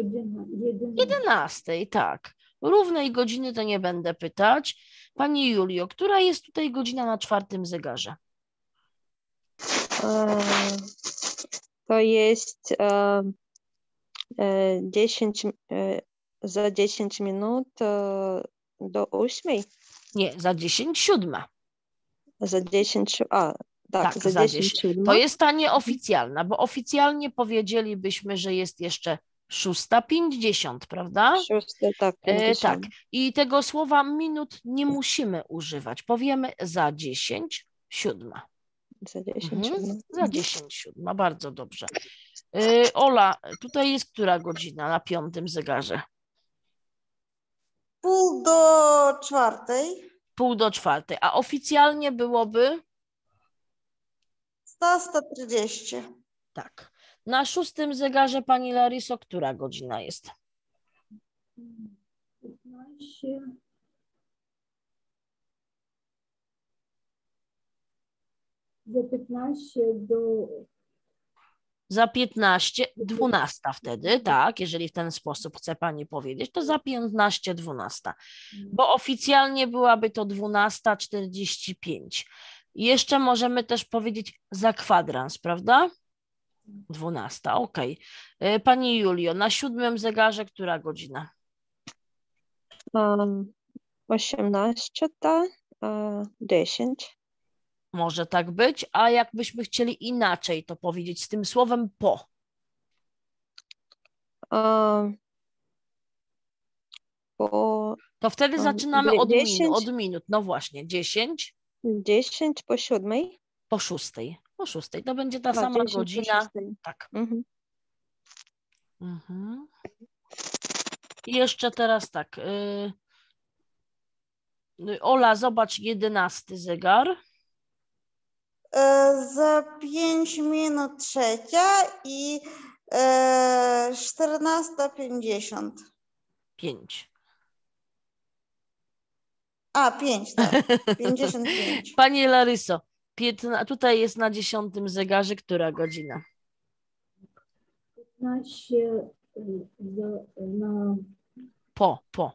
11, tak. Równej godziny to nie będę pytać. Pani Julio, która jest tutaj godzina na 4. zegarze? To jest 10, za 10 minut do 8. Nie, za 10:07. Za 10, tak, Tak, za 10:07. To jest ta nieoficjalna, bo oficjalnie powiedzielibyśmy, że jest jeszcze 6:50, prawda? 6, tak, 50. Tak. I tego słowa minut nie musimy używać. Powiemy za 10:07. Za 10:07. Za 10:07, bardzo dobrze. Ola, tutaj jest która godzina na 5. zegarze? Pół do 4. 3:30, a oficjalnie byłoby 130. tak. Na 6. zegarze, pani Laryso, która godzina jest? 15. Za 15 do Za 15, 12 wtedy, tak, jeżeli w ten sposób chce pani powiedzieć, to za 15, 12, bo oficjalnie byłaby to 12:45. Jeszcze możemy też powiedzieć za kwadrans, prawda? 12, okej. Pani Julio, na 7. zegarze która godzina? 18:10. Może tak być, a jakbyśmy chcieli inaczej to powiedzieć z tym słowem po? To wtedy zaczynamy od 10. minut. No właśnie, 10 10 po 7. po 6. Po 6. To będzie ta A, sama 10 po godzina. 6. Tak. Mhm. Mhm. I jeszcze teraz tak. Ola, zobacz 11. zegar. Za 5 minut 3 i 14:50. 5. A, 5, tak. 55. Pani Laryso, tutaj jest na 10. zegarze która godzina? 15 na Po. po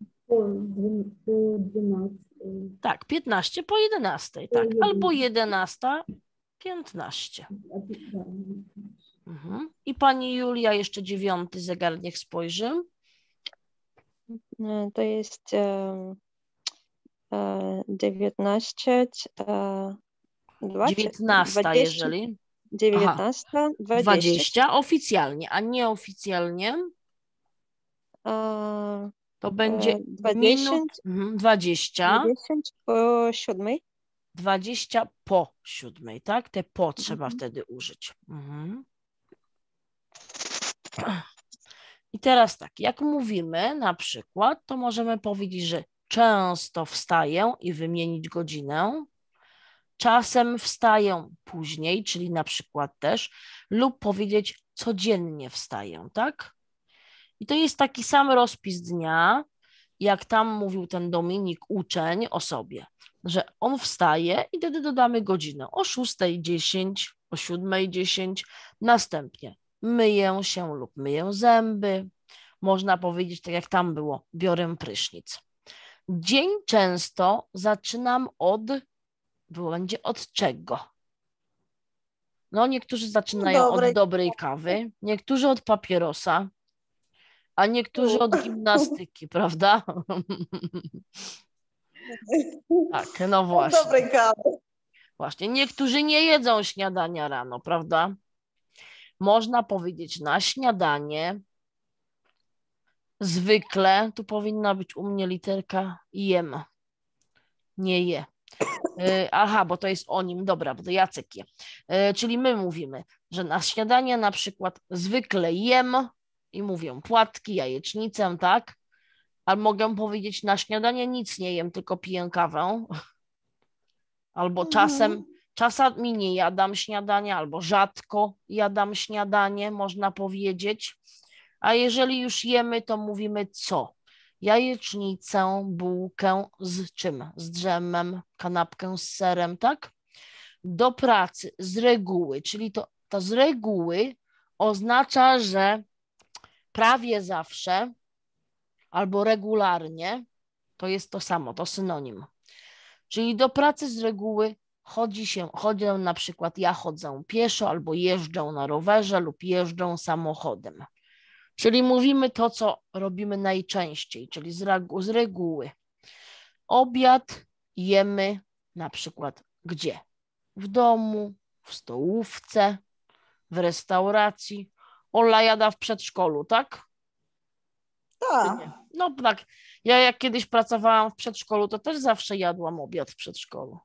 12. Tak, 15 po 11, tak. Albo 11:15. Mhm. I pani Julia, jeszcze 9. zegar, niech spojrzy. To jest 19, 19, 20, jeżeli. 19, 20. 20 oficjalnie, a nieoficjalnie to będzie 20, minut 20. 20 po 7. 20 po 7, tak? Te po trzeba wtedy użyć. Mhm. I teraz tak, jak mówimy na przykład, to możemy powiedzieć, że często wstaję i wymienić godzinę. Czasem wstaję później, czyli na przykład też, lub powiedzieć codziennie wstaję, tak? I to jest taki sam rozpis dnia, jak tam mówił ten Dominik, uczeń o sobie, że on wstaje i wtedy dodamy godzinę o 6:10, o 7:10, następnie myję się lub myję zęby. Można powiedzieć, tak jak tam było, biorę prysznic. Dzień często zaczynam będzie od czego? No, niektórzy zaczynają od dobrej kawy, niektórzy od papierosa, a niektórzy od gimnastyki, prawda? Tak, no właśnie. Dobrej kawy. Właśnie, niektórzy nie jedzą śniadania rano, prawda? Można powiedzieć na śniadanie. Zwykle, tu powinna być u mnie literka jem. Nie je. Aha, bo to jest o nim, dobra, bo to Jacek je. Czyli my mówimy, że na śniadanie na przykład zwykle jem i mówię płatki, jajecznicę, tak? Ale mogę powiedzieć na śniadanie nic nie jem, tylko piję kawę. Albo czasami nie jadam śniadania, albo rzadko jadam śniadanie, można powiedzieć. A jeżeli już jemy, to mówimy co? Jajecznicę, bułkę z czym? Z dżemem, kanapkę z serem, tak? Do pracy z reguły, czyli to z reguły oznacza, że prawie zawsze albo regularnie to jest to samo, to synonim. Czyli do pracy z reguły chodzę na przykład, ja chodzę pieszo albo jeżdżę na rowerze lub jeżdżę samochodem. Czyli mówimy to, co robimy najczęściej, czyli z reguły. Obiad jemy na przykład gdzie? W domu, w stołówce, w restauracji. Ola jada w przedszkolu, tak? Tak. No tak. Ja jak kiedyś pracowałam w przedszkolu, to też zawsze jadłam obiad w przedszkolu.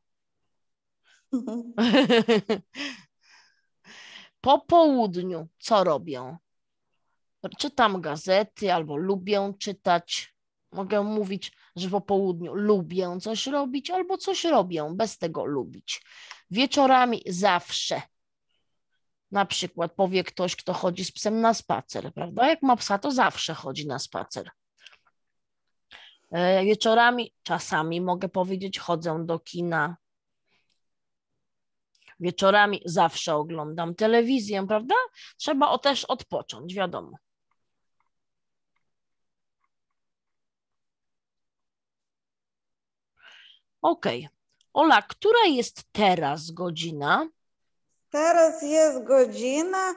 Po południu co robię? Czytam gazety albo lubię czytać. Mogę mówić, że po południu lubię coś robić albo coś robię, bez tego lubić. Wieczorami zawsze. Na przykład powie ktoś, kto chodzi z psem na spacer, prawda? Jak ma psa, to zawsze chodzi na spacer. Wieczorami, czasami mogę powiedzieć, chodzę do kina. Wieczorami zawsze oglądam telewizję, prawda? Trzeba też odpocząć, wiadomo. Okej. Ola, która jest teraz godzina? Teraz jest godzina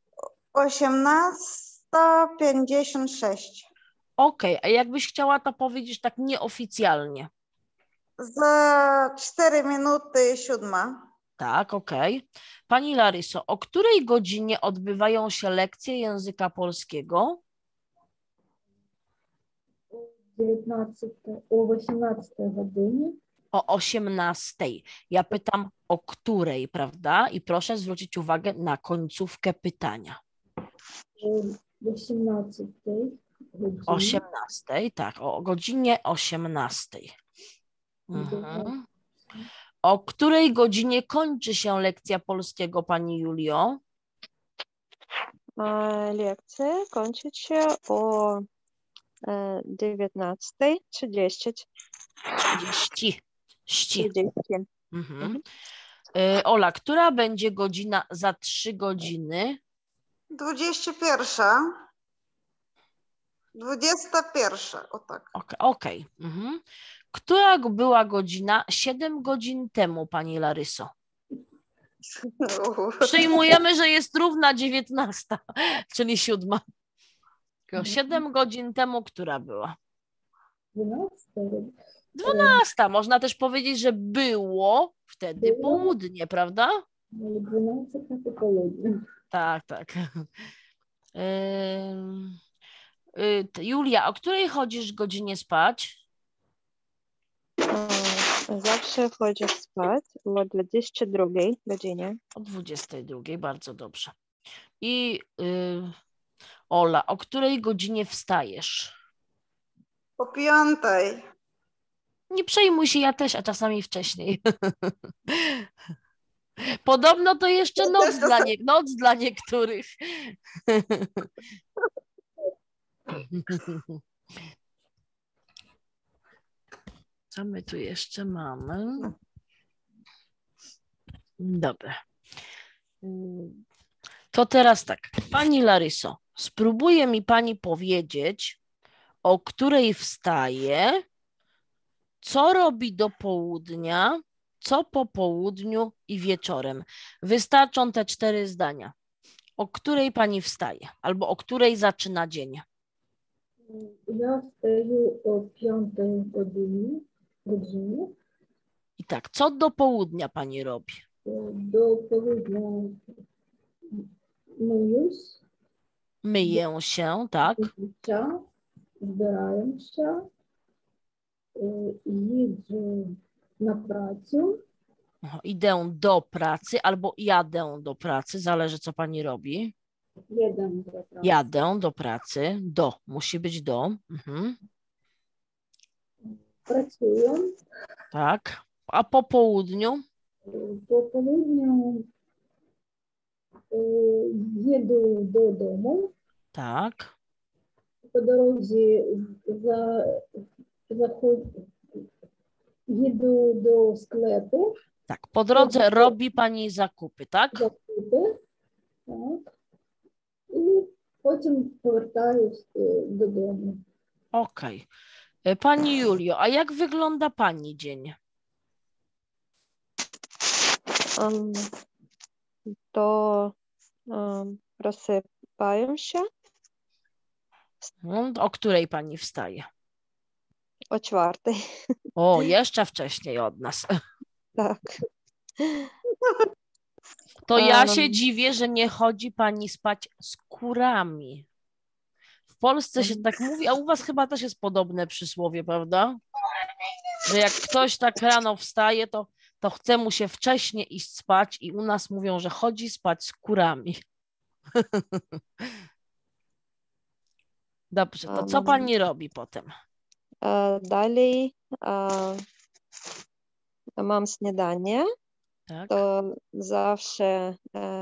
18:56. Okej, a jakbyś chciała to powiedzieć tak nieoficjalnie? Za 4 minuty 7. Tak, okej. Pani Laryso, o której godzinie odbywają się lekcje języka polskiego? 19, o 18 godzinie. O 18. Ja pytam o której, prawda? I proszę zwrócić uwagę na końcówkę pytania. O 18 godzinie. 18, tak, o godzinie 18. Mhm. O której godzinie kończy się lekcja polskiego, pani Julio? Lekcja kończy się o 19:30. 30. 30. Mhm. Ola, która będzie godzina za 3 godziny? 21. 21. O tak. Okej. Mhm. Która była godzina 7 godzin temu, pani Laryso? Przyjmujemy, że jest równa 19, czyli 7. 7 godzin temu, która była? 12. 12. Można też powiedzieć, że było wtedy południe, prawda? 12 po południu. Tak, tak. Julia, o której chodzisz godzinie spać? Zawsze chodzę spać o 22 godzinie. O 22, bardzo dobrze. I Ola, o której godzinie wstajesz? O 5. Nie przejmuj się, ja też, a czasami wcześniej. Podobno to jeszcze noc dla niektórych. Co my tu jeszcze mamy? Dobra. To teraz tak. Pani Laryso, spróbuje mi pani powiedzieć, o której wstaje, co robi do południa, co po południu i wieczorem. Wystarczą te 4 zdania. O której pani wstaje albo o której zaczyna dzień? Ja wstaję o 5 godzinie. I tak, co do południa pani robi? Do południa Myję się, tak? Збираємо się, їжджу na pracę. Idę do pracy albo jadę do pracy, zależy co pani robi. Jedę do pracy. Jadę do pracy, musi być do. Mhm. Pracuję. Tak. A po południu? Po południu jedę do domu. Tak. Po drodze jedę do sklepu. Tak, po drodze robi pani zakupy, tak? Zakupy. Tak. I potem powracaję do domu. Okej. Pani Julio, a jak wygląda pani dzień? To rozsypają się O której pani wstaje? o 4. O, jeszcze wcześniej od nas. Tak. To ja się dziwię, że nie chodzi pani spać z kurami. W Polsce się tak mówi, a u was chyba też jest podobne przysłowie, prawda? Że jak ktoś tak rano wstaje, to chce mu się wcześniej iść spać i u nas mówią, że chodzi spać z kurami. Dobrze, to co pani robi potem? Dalej mam śniadanie. Tak. To zawsze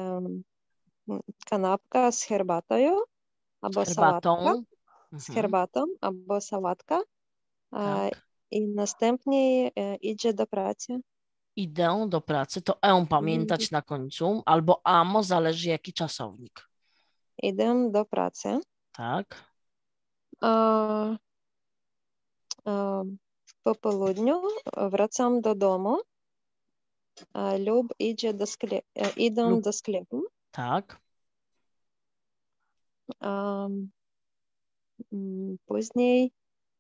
kanapka z herbatą albo sałatka. Herbatą. Z herbatą albo sałatka. Tak. I następnie idzie do pracy. Idę do pracy. To pamiętać na końcu. Albo amo, zależy jaki czasownik. Idę do pracy. Tak. Po południu wracam do domu lub idę do sklepu. Tak. Później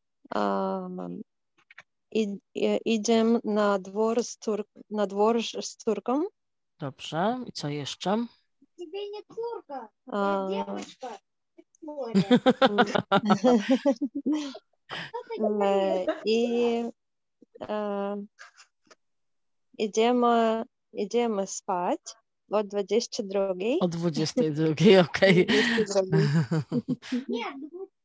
idę na dwór z córką. Dobrze. I co jeszcze? Тебе не турка, A, девочка. I idziemy spać o 22. O 22, okej. 22. Нет,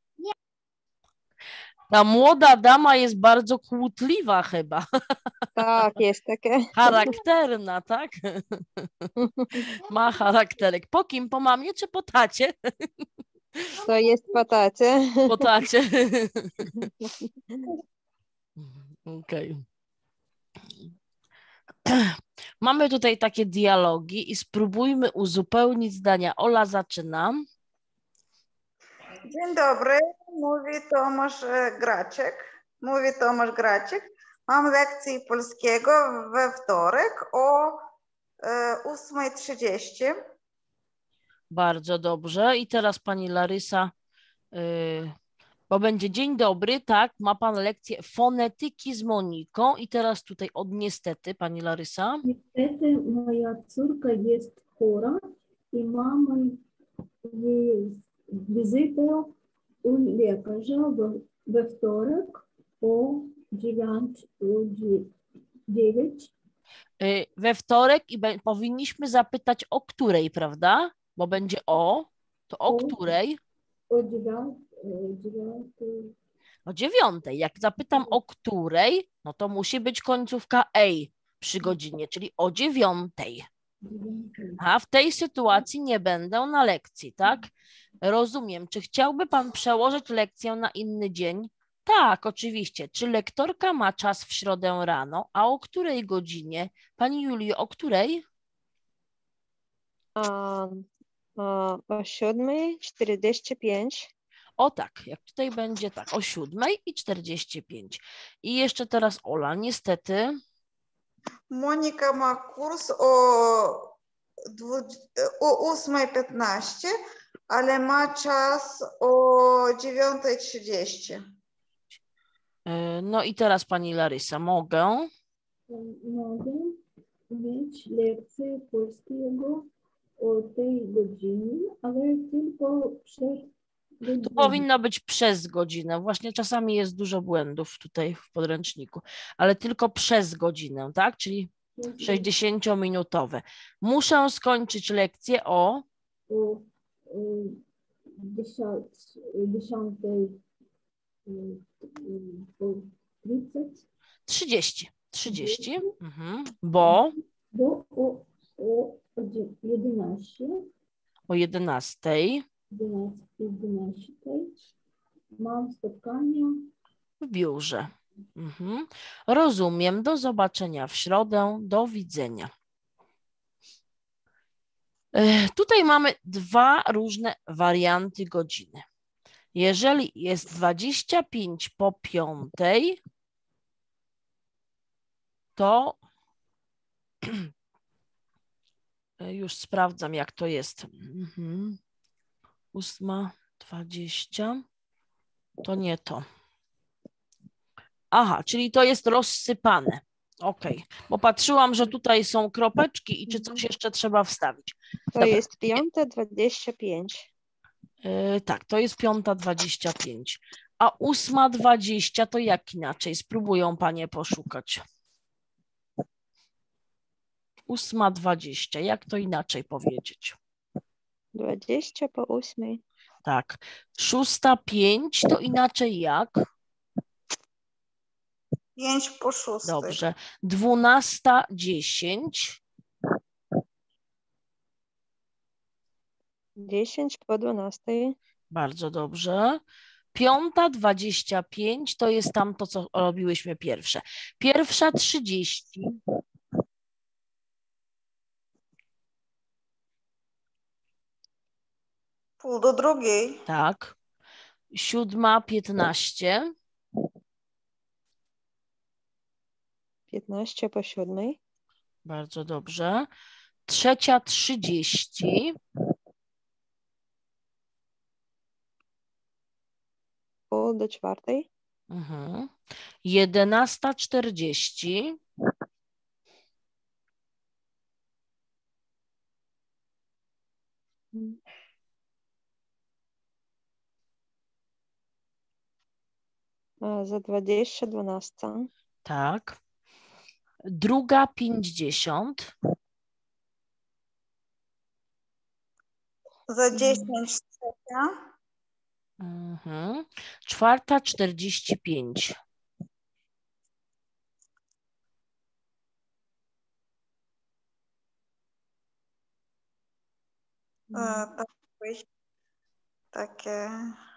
Ta młoda dama jest bardzo kłótliwa chyba. Tak, jest takie. Charakterna, tak? Ma charakterek. Po kim? Po mamie czy po tacie? To jest po tacie. Po tacie. Okej. Mamy tutaj takie dialogi i spróbujmy uzupełnić zdania. Ola zaczyna. Dzień dobry, mówi Tomasz Graczek. Mam lekcję polskiego we wtorek o 8:30. Bardzo dobrze. I teraz pani Larysa, bo będzie dzień dobry, tak, ma pan lekcję fonetyki z Moniką i teraz tutaj od niestety, pani Larysa. Niestety moja córka jest chora i mamy wizytę u lekarza we wtorek o 9. We wtorek i powinniśmy zapytać o której, prawda? Bo będzie to o której? O 9. O 9. Jak zapytam o której, no to musi być końcówka ej przy godzinie, czyli o 9. A w tej sytuacji nie będę na lekcji, tak? Rozumiem. Czy chciałby pan przełożyć lekcję na inny dzień? Tak, oczywiście. Czy lektorka ma czas w środę rano, a o której godzinie? Pani Julio, o której? O 7:45. O tak, jak tutaj będzie tak, o 7:45. I jeszcze teraz Ola, niestety. Monika ma kurs o 8:15, ale ma czas o 9:30. No i teraz pani Larysa, mogę? Mogę mieć lekcję polskiego o tej godzinie, ale tylko przed To godziną. powinno być przez godzinę. Właśnie czasami jest dużo błędów tutaj w podręczniku, ale tylko przez godzinę, tak? Czyli 60-minutowe. Muszę skończyć lekcję o 10:30. 30. Bo Bo o 11. o 11 mam spotkanie. w biurze. Rozumiem. Do zobaczenia w środę. Do widzenia. Tutaj mamy dwa różne warianty godziny. Jeżeli jest 25 po 5, to już sprawdzam, jak to jest. 8:20. To nie to. Aha, czyli to jest rozsypane. Ok, bo patrzyłam, że tutaj są kropeczki i czy coś jeszcze trzeba wstawić. To jest 5:25. Tak, to jest 5:25. A 8:20 to jak inaczej? Spróbują panie poszukać. 8:20, jak to inaczej powiedzieć? 20 po 8. Tak. 6:05 to inaczej jak? 5/6. Dobrze. 12:10. 10 po 12. Bardzo dobrze. 5:25 to jest tam to, co robiłyśmy pierwsze. 1:30. Pół do drugiej. Tak. 7:15. 15 po 7. Bardzo dobrze. 3:30. Pół do 4. 11:40. 12. Tak. 2:50. Za 10 trzecia. 4:45. Tak, takie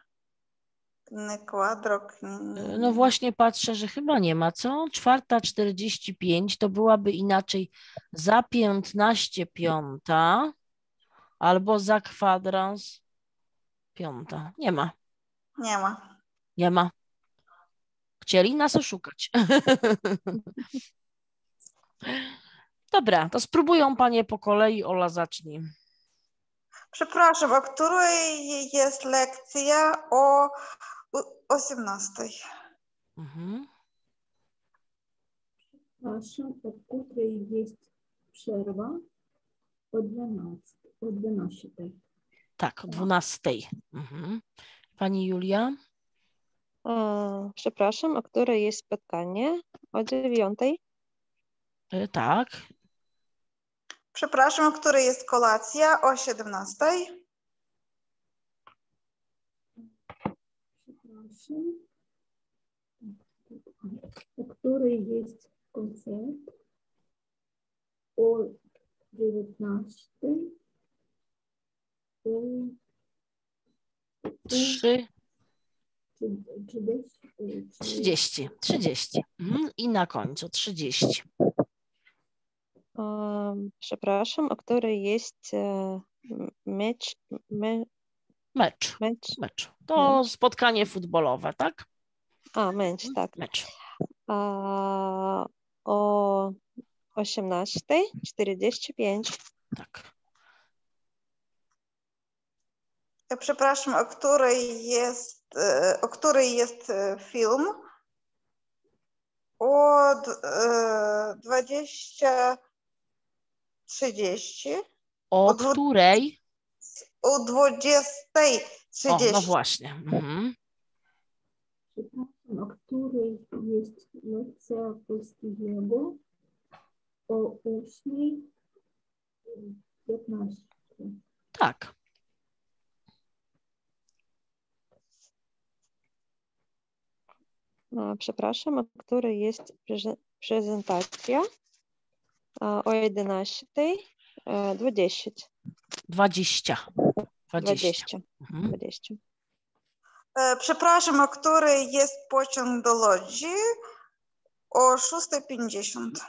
kwadrok. No właśnie patrzę, że chyba nie ma, co? 4:45 to byłaby inaczej za 15 piąta albo za kwadrans piąta. Nie ma. Nie ma. Nie ma. Chcieli nas oszukać. Dobra, to spróbują panie po kolei. Ola, zacznij. Przepraszam, o której jest lekcja? O 18. Przepraszam, o której jest przerwa? O 12. O 12. Tak, o 12. Pani Julia? Przepraszam, o której jest spotkanie? O 9. Tak. Przepraszam, o której jest kolacja? O 17. Przepraszam. O której jest koncert? O 19. O 3. 30. 30. I na końcu 30. Przepraszam, o której jest mecz. Mecz. To spotkanie futbolowe, tak? Mecz, tak. Mecz. O 18:45. Tak. Ja przepraszam, o której jest film? O 20:30. O której? O 20:30. O, no właśnie. Przepraszam, o której jest lekcja polskiego? O 8:15. Tak. Przepraszam, o której jest prezentacja? O 11:20. 20. 20. Przepraszam, o której jest pociąg do Łodzi? O 6:50.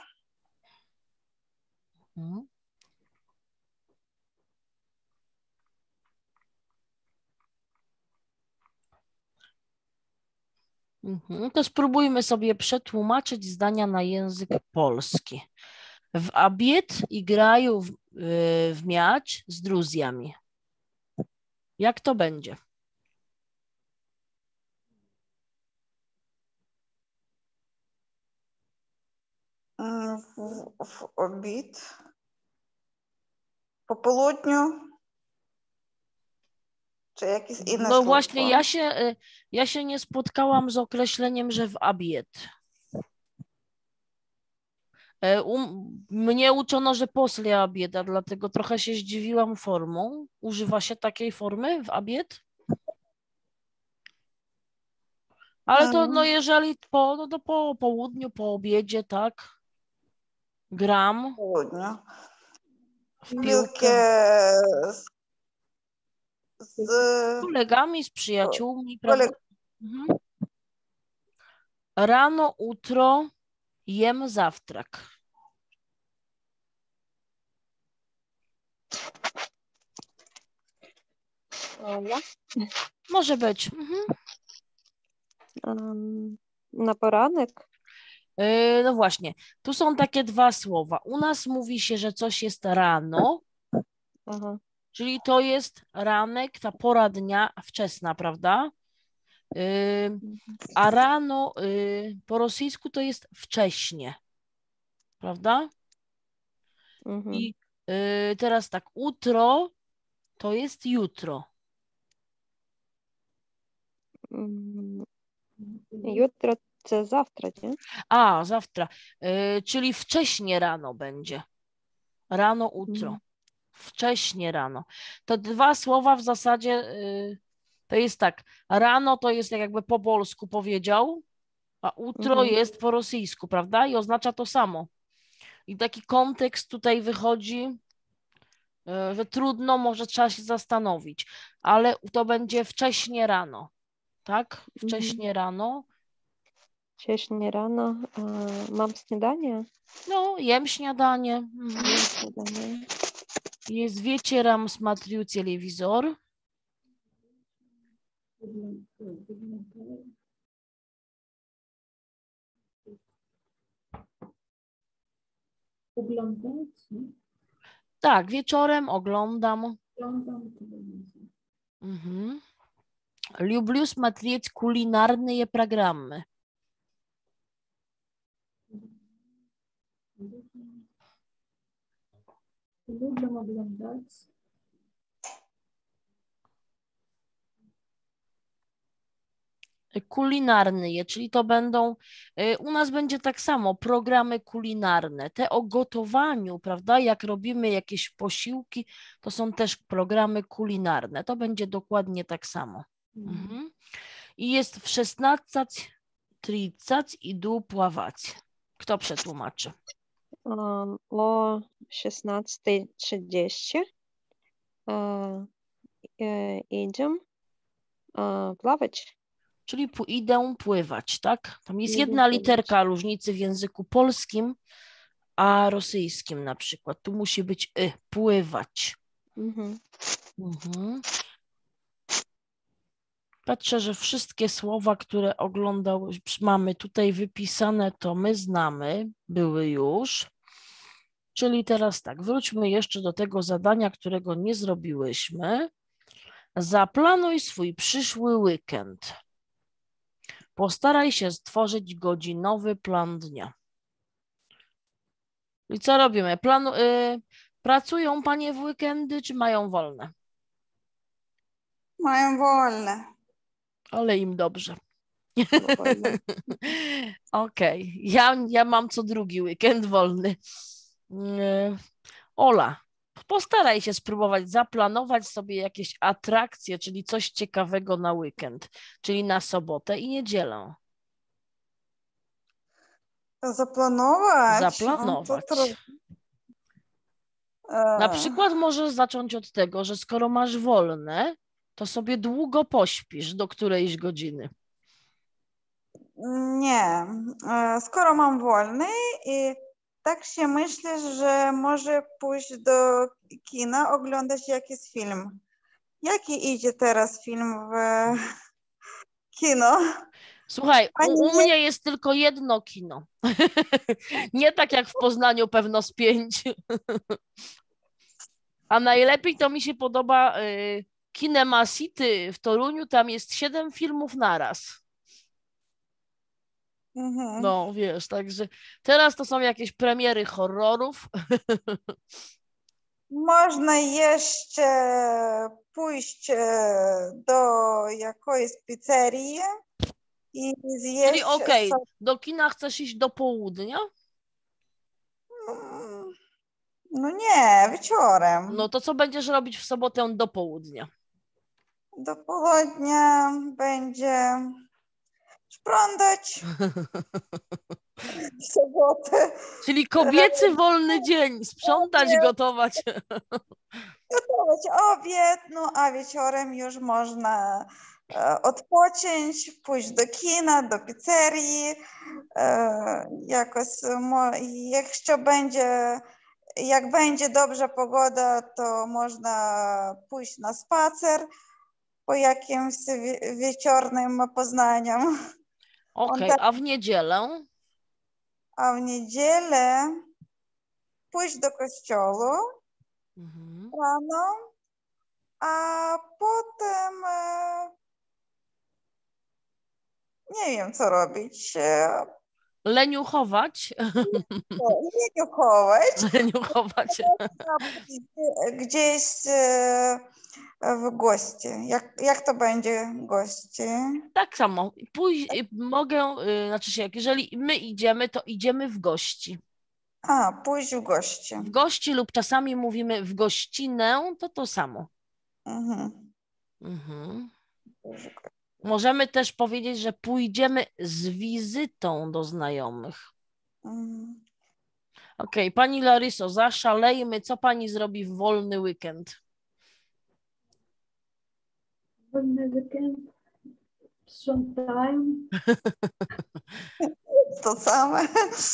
To spróbujmy sobie przetłumaczyć zdania na język polski. W obiad igrają w miecz z druzjami. Jak to będzie? W obiad? Po południu? Czy jakieś inne No słowo? właśnie, ja się nie spotkałam z określeniem, że w obiad. Mnie uczono, że после obieda, dlatego trochę się zdziwiłam formą. Używa się takiej formy w obiad? Ale to no jeżeli no to po południu, po obiedzie, tak? Gram Południu. w Piłkę piłkę z z kolegami, z przyjaciółmi, prawda? Mhm. Rano, utro jem zawtrak. Ja? Może być. Mhm. Na poranek? No właśnie, tu są takie dwa słowa. U nas mówi się, że coś jest rano, Aha. czyli to jest ranek, ta pora dnia wczesna, prawda? A rano po rosyjsku to jest wcześnie, prawda? Mhm. I teraz tak, utro to jest jutro. Jutro це завтра, nie? A, zawtra, czyli wcześnie rano będzie. Rano, utro. Wcześnie rano. To dwa słowa w zasadzie to jest tak. Rano to jest jakby po polsku powiedział, a utro jest po rosyjsku, prawda? I oznacza to samo. I taki kontekst tutaj wychodzi, że trudno, może trzeba się zastanowić, ale to będzie wcześnie rano, tak? Wcześnie rano. Wcześnie rano. Mam śniadanie? No, jem śniadanie. Jem śniadanie. Jest wieczorem, смотрю telewizor. Oglądać, nie? Tak, wieczorem oglądam. Oglądam telewizję. Люблю смотреть кулинарные программы. Lubię oglądać. Kulinarne, czyli to będą, u nas będzie tak samo, programy kulinarne. Te o gotowaniu, prawda, jak robimy jakieś posiłki, to są też programy kulinarne. To będzie dokładnie tak samo. I jest w 16:30 idę pływać. Kto przetłumaczy? O 16:30 idziemy plawać. Czyli idę pływać, tak? Tam jest jedna literka różnicy w języku polskim, a rosyjskim na przykład. Tu musi być pływać. Patrzę, że wszystkie słowa, które mamy tutaj wypisane, to my znamy, były już. Czyli teraz tak, wróćmy jeszcze do tego zadania, którego nie zrobiłyśmy. Zaplanuj swój przyszły weekend. Postaraj się stworzyć godzinowy plan dnia. I co robimy? Pracują panie w weekendy, czy mają wolne? Mają wolne. Ale im dobrze. Okej. Ja mam co drugi weekend wolny. Ola, postaraj się spróbować zaplanować sobie jakieś atrakcje, czyli coś ciekawego na weekend, czyli na sobotę i niedzielę. Zaplanować? Zaplanować. Na przykład możesz zacząć od tego, że skoro masz wolne, to sobie długo pośpisz do którejś godziny. Nie. Skoro mam wolny i tak się myślę, że może pójść do kina, oglądać jakiś film. Jaki idzie teraz film w kino? Słuchaj, u mnie jest tylko jedno kino. Nie tak jak w Poznaniu pewno z 5. A najlepiej to mi się podoba Kinema City w Toruniu, tam jest 7 filmów naraz. No wiesz, także teraz to są jakieś premiery horrorów. Można jeszcze pójść do jakiejś pizzerii i zjeść. Czyli okej, do kina chcesz iść do południa? No nie, wieczorem. No to co będziesz robić w sobotę do południa? Do południa będzie sprzątać w sobotę, Czyli kobiecy wolny dzień, sprzątać, gotować. gotować obiad, no a wieczorem już można odpocząć, pójść do kina, do pizzerii, jakoś, jak będzie dobrze pogoda, to można pójść na spacer po jakimś wieczornym Poznaniom. Okej, a w niedzielę? A w niedzielę pójść do kościoła Mhm. rano, a potem nie wiem, co robić. Leniuchować? Nie chować, Leniuchować. gdzieś w gości. Jak to będzie gości? Tak samo. Mogę, znaczy się, jeżeli my idziemy, to idziemy w gości. A, pójść w gości. W gości lub czasami mówimy w gościnę, to samo. Mhm. Mhm. Możemy też powiedzieć, że pójdziemy z wizytą do znajomych. Mhm. Okej, pani Laryso, zaszalejmy. Co pani zrobi w wolny weekend? Wolny weekend. Sprzątają. To same.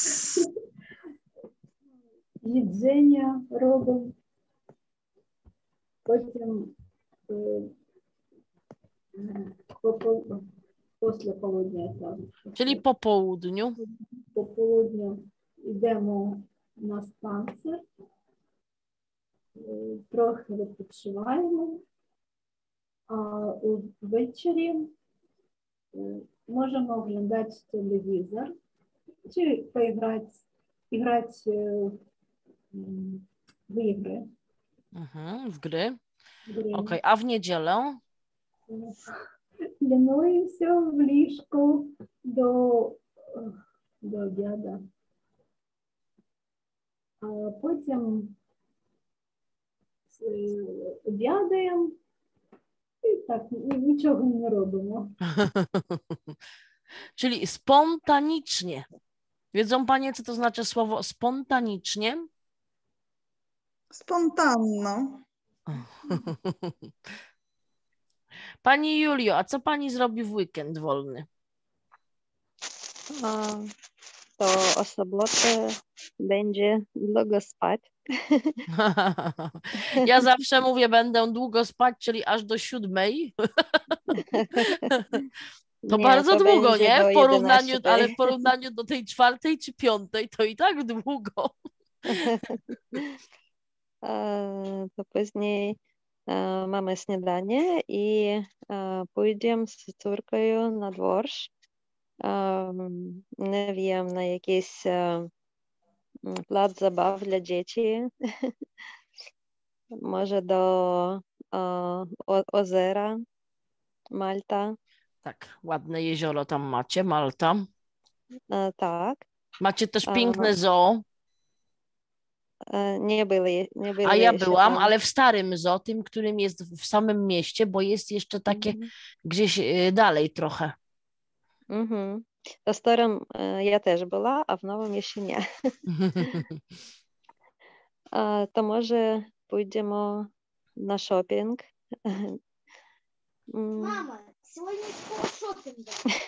Jedzenia robią. Potem після полудня. Czyli po południu. Po południu йдемо на станцію, трохи відпочиваємо, а ввечері можемо оглядати телевізор чи грати в ігри. Mhm, w gry. Гри. Okej, a w niedzielę? Лінуємося в ліжку до обіду. А потім обідаємо і так, нічого не робимо. Czyli spontanicznie. Wiedzą panie, co to znaczy słowo spontanicznie? Spontanno. Pani Julio, a co pani zrobi w weekend wolny? To o sobotę będzie długo spać. Ja zawsze mówię, będę długo spać, czyli aż do 7. To Nie, bardzo to długo, będzie nie? do W porównaniu, 11. ale w porównaniu do tej 4. czy 5. to i tak długo. To później mamy śniadanie i pójdziemy z córką na dworz. Nie wiem, na jakiś plac zabaw dla dzieci. Może do ozera Malta. Tak, ładne jezioro tam macie, Malta. Tak. Macie też piękne zoo. Nie byli A ja jeszcze byłam, tam. ale w starym zoo, tym, którym jest w samym mieście, bo jest jeszcze takie gdzieś dalej trochę. To starym ja też była, a w nowym jeszcze nie. To może pójdziemy na shopping. Мама, сегодня скоро шопинг.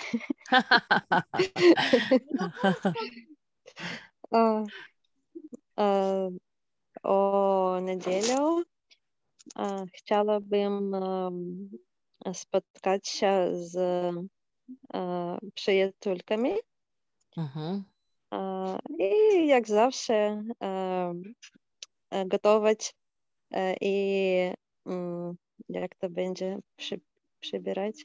O niedzielę chciałabym spotkać się z przyjaciółkami i jak zawsze gotować i jak to będzie przybierać,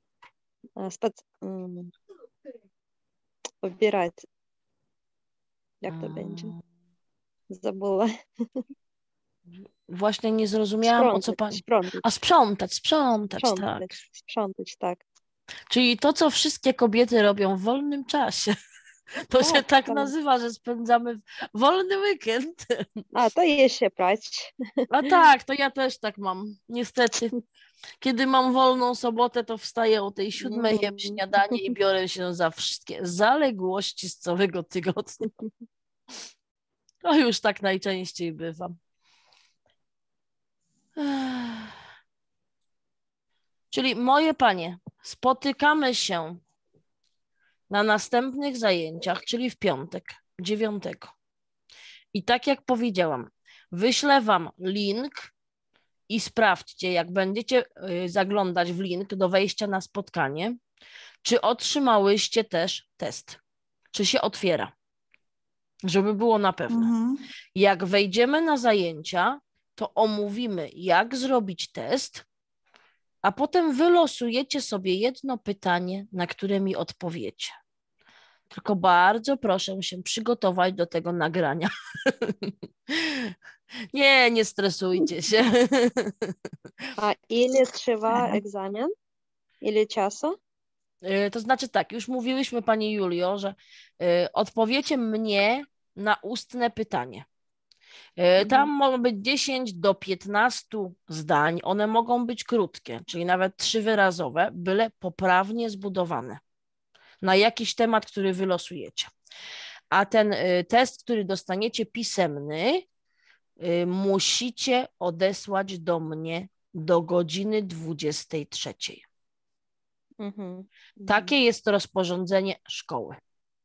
ubierać, jak to będzie. Zabyła. Właśnie nie zrozumiałam, o co pani... A sprzątać, tak. Sprzątać, tak. Czyli to, co wszystkie kobiety robią w wolnym czasie. To się Tak, tak tak. nazywa, że spędzamy wolny weekend. A, to jeszcze prać. A tak, to ja też tak mam, niestety. Kiedy mam wolną sobotę, to wstaję o tej 7:00, jem śniadanie i biorę się za wszystkie zaległości z całego tygodnia. To już tak najczęściej bywa. Czyli moje panie, spotykamy się na następnych zajęciach, czyli w piątek, 9. I tak jak powiedziałam, wyślę wam link i sprawdźcie, jak będziecie zaglądać w link do wejścia na spotkanie, czy otrzymałyście też test, czy się otwiera, żeby było na pewno. Jak wejdziemy na zajęcia, to omówimy, jak zrobić test, a potem wylosujecie sobie jedno pytanie, na które mi odpowiecie. Tylko bardzo proszę się przygotować do tego nagrania. Nie stresujcie się. A ile trwa egzamin? Ile czasu? To znaczy tak, już mówiłyśmy pani Julio, że odpowiecie mnie na ustne pytanie. Tam mogą być 10 do 15 zdań, one mogą być krótkie, czyli nawet 3-wyrazowe, byle poprawnie zbudowane na jakiś temat, który wylosujecie. A ten test, który dostaniecie pisemny, musicie odesłać do mnie do godziny 23. Takie jest rozporządzenie szkoły.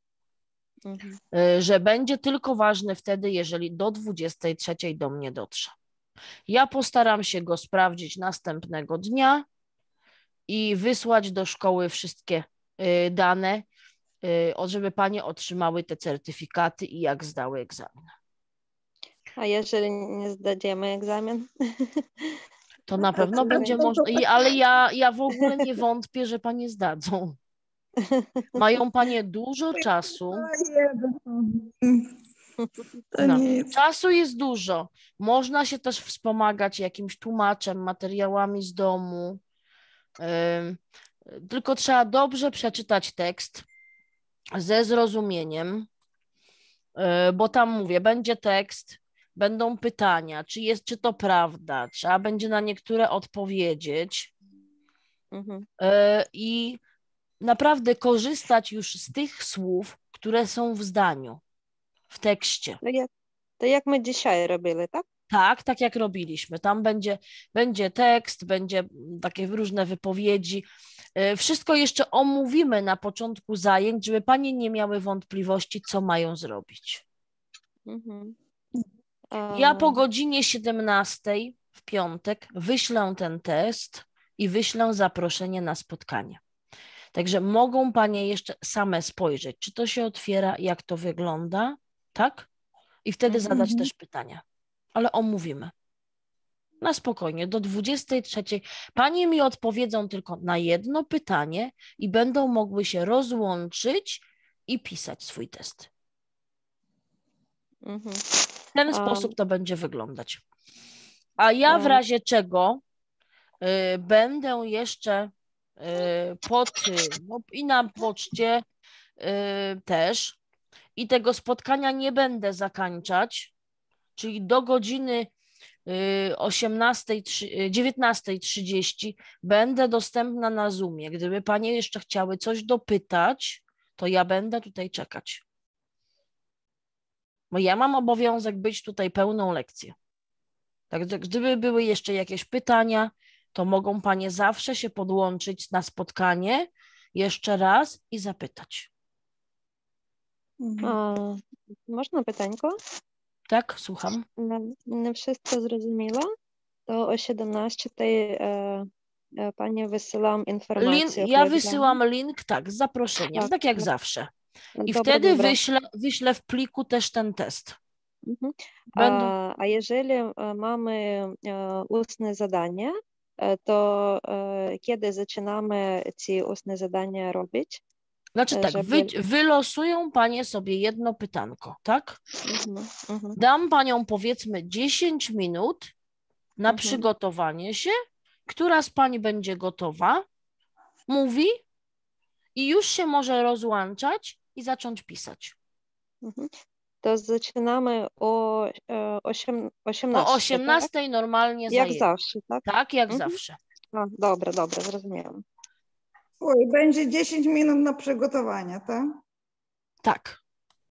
Że będzie tylko ważny wtedy, jeżeli do 23 do mnie dotrze. Ja postaram się go sprawdzić następnego dnia i wysłać do szkoły wszystkie dane, żeby panie otrzymały te certyfikaty i jak zdały egzamin. A jeżeli nie zdadzimy egzamin? To na pewno będzie można, ale ja w ogóle nie wątpię, że panie zdadzą. Mają panie dużo czasu. No, czasu jest dużo. Można się też wspomagać jakimś tłumaczem, materiałami z domu. Tylko trzeba dobrze przeczytać tekst ze zrozumieniem, bo tam mówię, będzie tekst, będą pytania, czy to prawda, trzeba będzie na niektóre odpowiedzieć i naprawdę korzystać już z tych słów, które są w zdaniu, w tekście. To jak my dzisiaj robili, tak? Tak jak robiliśmy. Tam będzie tekst, będzie takie różne wypowiedzi. Wszystko jeszcze omówimy na początku zajęć, żeby panie nie miały wątpliwości, co mają zrobić. Ja po godzinie 17 w piątek wyślę ten test i wyślę zaproszenie na spotkanie. Także mogą panie jeszcze same spojrzeć, czy to się otwiera, jak to wygląda, tak? I wtedy zadać też pytania. Ale omówimy. Na spokojnie, do 23. Panie mi odpowiedzą tylko na jedno pytanie i będą mogły się rozłączyć i pisać swój test. W ten sposób to będzie wyglądać. A ja w razie czego będę jeszcze i na poczcie też i tego spotkania nie będę zakańczać, czyli do godziny 19:30 będę dostępna na Zoomie. Gdyby panie jeszcze chciały coś dopytać, to ja będę tutaj czekać. Bo ja mam obowiązek być tutaj pełną lekcję. Także gdyby były jeszcze jakieś pytania, to mogą panie zawsze się podłączyć na spotkanie jeszcze raz i zapytać. Można pytańko? Tak, słucham. Nie wszystko zrozumiała. To o 17 pani wysyłam informację. Ja wysyłam link, tak, z zaproszeniem, tak jak zawsze. I wtedy wyślę w pliku też ten test. A jeżeli mamy ustne zadanie, to kiedy zaczynamy te ustne zadania robić? Znaczy tak, wylosują panie sobie jedno pytanko, tak? Dam paniom powiedzmy 10 minut na przygotowanie się. Która z pań będzie gotowa? Mówi i już się może rozłączać i zacząć pisać. Mhm. To zaczynamy o 18. O 18 normalnie Jak zajęcie. zawsze, tak? Tak, jak Mhm. zawsze. A, dobra, zrozumiałam. Oj, będzie 10 minut na przygotowanie, tak? Tak.